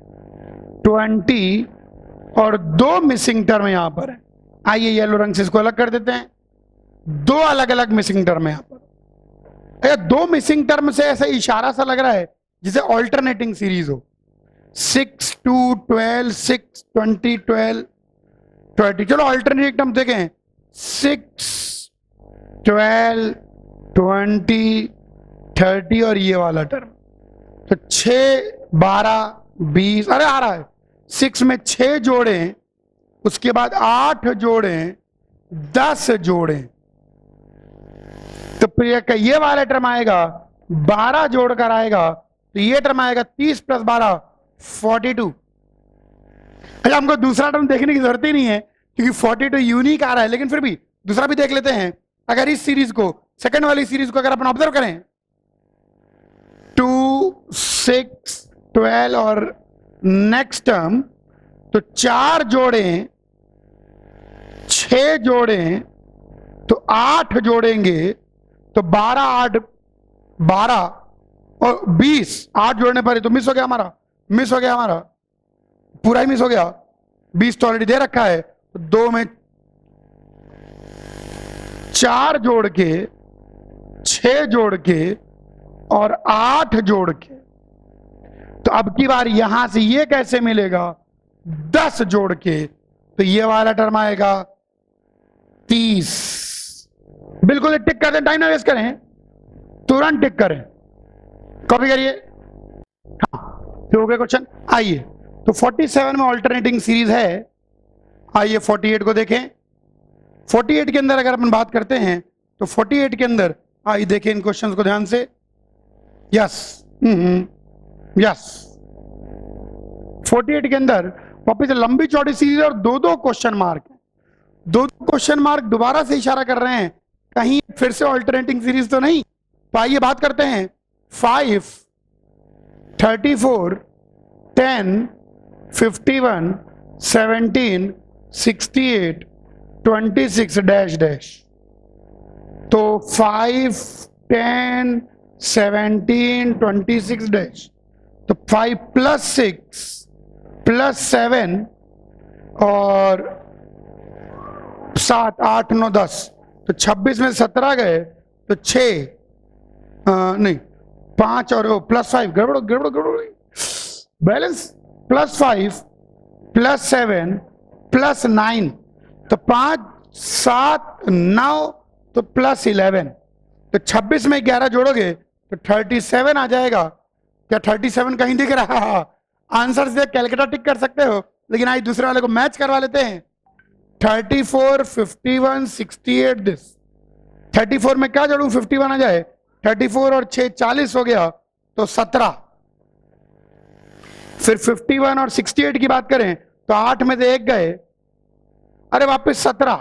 S1: 20 और 2 मिसिंग टर्म यहां पर है। आइए येलो रंग से इसको अलग कर देते हैं। 2 अलग अलग मिसिंग टर्म है यहां पर। 2 मिसिंग टर्म से ऐसा इशारा सा लग रहा है जिसे ऑल्टरनेटिंग सीरीज हो। 6 2 12 6 20 12 20। चलो ऑल्टरनेटिंग टर्म देखें। 6 12 20 30 और ये वाला टर्म। तो 6 12 20, अरे आ रहा है 6 में 6 जोड़ें, उसके बाद 8 जोड़ें, 10 जोड़ें, तो फिर ये वाला टर्म आएगा 12 जोड़कर आएगा। तो ये टर्म आएगा 30 प्लस 12 42। अच्छा हमको दूसरा टर्म देखने की जरूरत ही नहीं है क्योंकि 42 यूनिक आ रहा है, लेकिन फिर भी दूसरा भी देख लेते हैं। अगर इस सीरीज को, सेकंड वाली सीरीज को अगर अपन ऑब्जर्व करें 2 6 12 और नेक्स्ट टर्म, तो 4 जोड़ें 6 जोड़ें तो 8 जोड़ेंगे तो 12 8 12 और 20। 8 जोड़ने पर तो मिस हो गया हमारा, मिस हो गया हमारा, पूरा ही मिस हो गया। 20 तो ऑलरेडी दे रखा है। तो 2 में 4 जोड़ के 6 जोड़ के और 8 जोड़ के, तो अब की बार यहां से ये कैसे मिलेगा 10 जोड़ के, तो ये वाला टर्म आएगा 30। बिल्कुल टिक कर दें, टाइम ना वेस्ट करें, तुरंत टिक करें, कॉपी करिए। हाँ तो हो गया क्वेश्चन। आइए तो 47 में ऑल्टरनेटिंग सीरीज है। आइए 48 को देखें। 48 के अंदर अगर अपन बात करते हैं तो 48 के अंदर आइए देखें इन क्वेश्चंस को ध्यान से। यस यस 48 के अंदर वापिस लंबी चौड़ी सीरीज और दो दो क्वेश्चन मार्क, दो क्वेश्चन मार्क दोबारा से इशारा कर रहे हैं कहीं फिर से ऑल्टरनेटिंग सीरीज तो नहीं। तो आइए बात करते हैं 5, 34, 10, 51, 17, 68, 26 डैश डैश। तो 5, 10, 17, 26 डैश, तो 5 + 6 + 7 और 7, 8, 9, 10, तो 26 में 17 गए तो 6 नहीं 5 और +5 गड़बड़ गड़बड़ गड़बड़ बैलेंस +5 +7 +9, तो 5, 7, 9 तो +11, तो 26 में 11 जोड़ोगे तो 37 आ जाएगा। क्या 37 कहीं दिख रहा है? आंसर से कैलकुलेटर टिक कर सकते हो, लेकिन आज दूसरे वाले को मैच करवा लेते हैं। 34, 51, 68 दिस 34 में क्या जोड़ू 51 आ जाए, 34 और 6 40 हो गया तो 17। फिर 51 और 68 की बात करें तो 8 में से 1 गए, अरे वापस 17।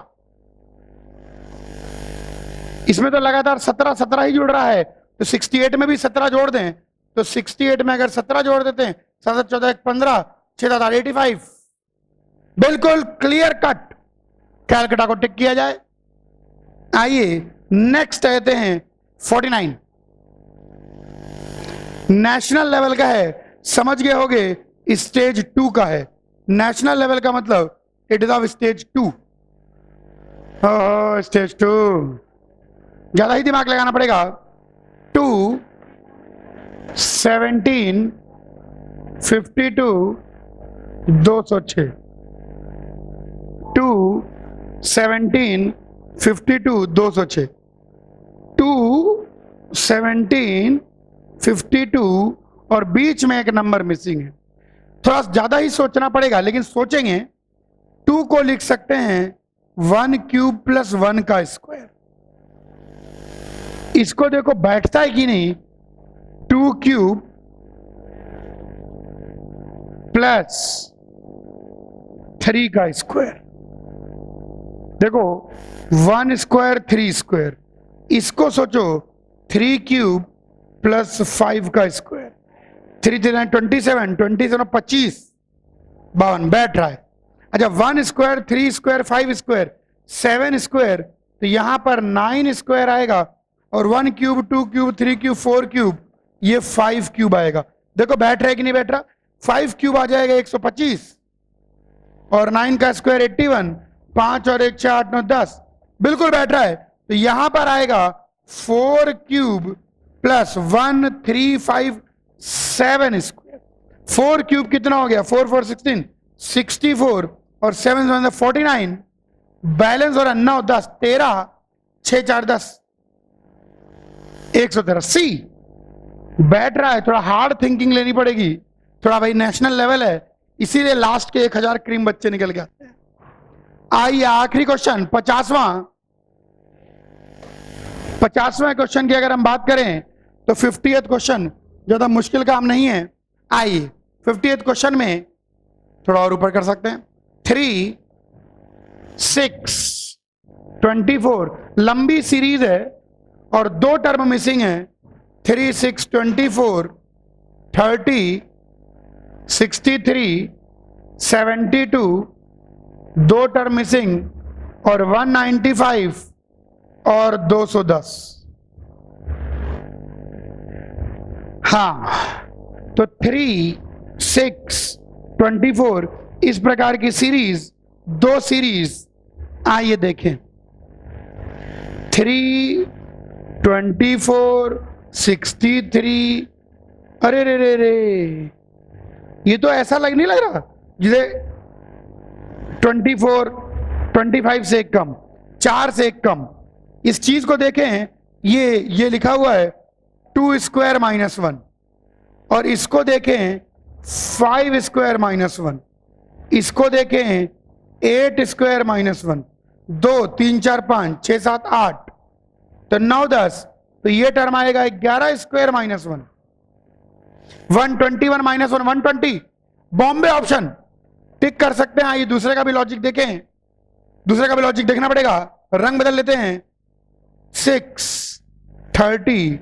S1: इसमें तो लगातार 17 17 ही जुड़ रहा है, तो 68 में भी 17 जोड़ दें, तो 68 में अगर 17 जोड़ देते हैं 7, 14, 15, 6, 7, 85, बिल्कुल क्लियर कट कैलकुलेटर को टिक किया जाए। आइए नेक्स्ट कहते हैं 49, नेशनल लेवल का है, समझ गए होगे स्टेज 2 का है। नेशनल लेवल का मतलब it is of stage 2। Stage 2 ज्यादा ही दिमाग लगाना पड़ेगा। 2, 17, 52, 206, 2, 17, 52, 206, 2, 17, 52 और बीच में एक नंबर मिसिंग है। थोड़ा ज्यादा ही सोचना पड़ेगा, लेकिन सोचेंगे 2 को लिख सकते हैं 1 क्यूब + 1 का स्क्वायर। इसको देखो बैठता है कि नहीं, 2 क्यूब + 3 का स्क्वायर। देखो 1 स्क्वायर 3 स्क्वायर, इसको सोचो 3 क्यूब + 5 का स्क्वायर। 3 3 27, 27 25, 52 बैठ रहा है। अच्छा 1 स्क्वायर 3 स्क्वायर 5 स्क्वायर 7 स्क्वायर, तो यहां पर 9 स्क्वायर आएगा, और 1 क्यूब 2 क्यूब 3 क्यूब 4 क्यूब, ये 5 क्यूब आएगा। देखो बैठ रहा है कि नहीं बैठ रहा। 5 क्यूब आ जाएगा 125, और 9 का स्क्वायर 81, 5 और 1 6 8 9 10, बिल्कुल बैठ रहा है। तो यहां पर आएगा 4 क्यूब + 1 3 5 7 स्क्वायर। 4 क्यूब कितना हो गया, 4 4 16, 64 और 7 7 49, बैलेंस और 9 10 13, 6 4 10, 113 सी बैठ रहा है। थोड़ा हार्ड थिंकिंग लेनी पड़ेगी, थोड़ा भाई नेशनल लेवल है, इसीलिए लास्ट के 1000 क्रीम बच्चे निकल गए आते हैं। आइए आखिरी क्वेश्चन 50वां क्वेश्चन की अगर हम बात करें तो 50th क्वेश्चन ज्यादा मुश्किल काम नहीं है। आइए 50th क्वेश्चन में थोड़ा और ऊपर कर सकते हैं। 3, 6, 24 लंबी सीरीज है और 2 टर्म मिसिंग है। 3, 6, 24, 30, 63, 72, 2 टर्म मिसिंग, और 195 और 210। हाँ, तो 3, 6, 24 इस प्रकार की सीरीज, 2 सीरीज आइए देखें। 3, 24, 63, अरे रे रे रे, ये तो ऐसा नहीं लग रहा जिसे 24, 25 से एक कम, 4 से एक कम। इस चीज को देखें, ये लिखा हुआ है 2 स्क्वायर -1, और इसको देखें 5 स्क्वायर -1, इसको देखें 8 स्क्वायर -1, 2 3 4 5 6 7 8, तो 9 10, तो ये टर्म आएगा 11 square minus 1, 121 minus 1 120। Bombay option tick कर सकते हैं। आइए दूसरे का भी लॉजिक देखें, दूसरे का भी लॉजिक देखना पड़ेगा। रंग बदल लेते हैं। 6 30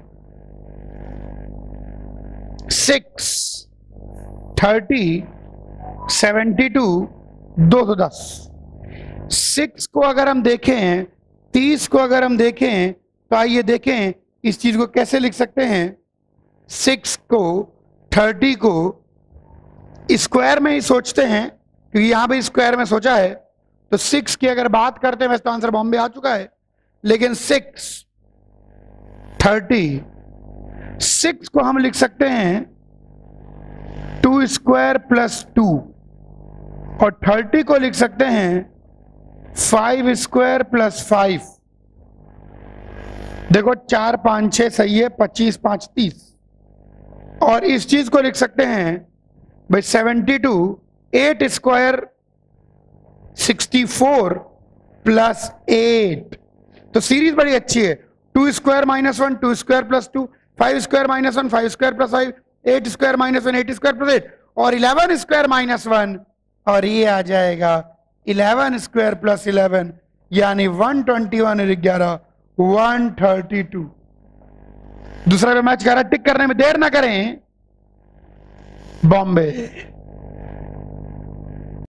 S1: 72 210। 6 को अगर हम देखें, 30 को अगर हम देखें, तो आइए देखें इस चीज को कैसे लिख सकते हैं। 6 को 30 को स्क्वायर में ही सोचते हैं, क्योंकि यहां पे स्क्वायर में सोचा है। तो 6 की अगर बात करते हैं, वैसे तो आंसर बॉम्बे आ चुका है, लेकिन 6 30 6 को हम लिख सकते हैं 2 स्क्वायर प्लस 2, और 30 को लिख सकते हैं 5 स्क्वायर प्लस 5। देखो 4 5 6 सही है, 25 5 30। और इस चीज को लिख सकते हैं भाई 72 8 स्क्वायर 64 प्लस 8। तो सीरीज बड़ी अच्छी है। 2 square minus 1 2 square plus 2, 5 square minus 1 5 square plus 5, 8 square minus 1 8 square plus 8, और 11 स्क्वायर माइनस 1, और ये आ जाएगा 11 स्क्वायर प्लस 11, यानी 121 11 132। दूसरा भी मैच कर रहा है, टिक करने में देर ना करें। बॉम्बे।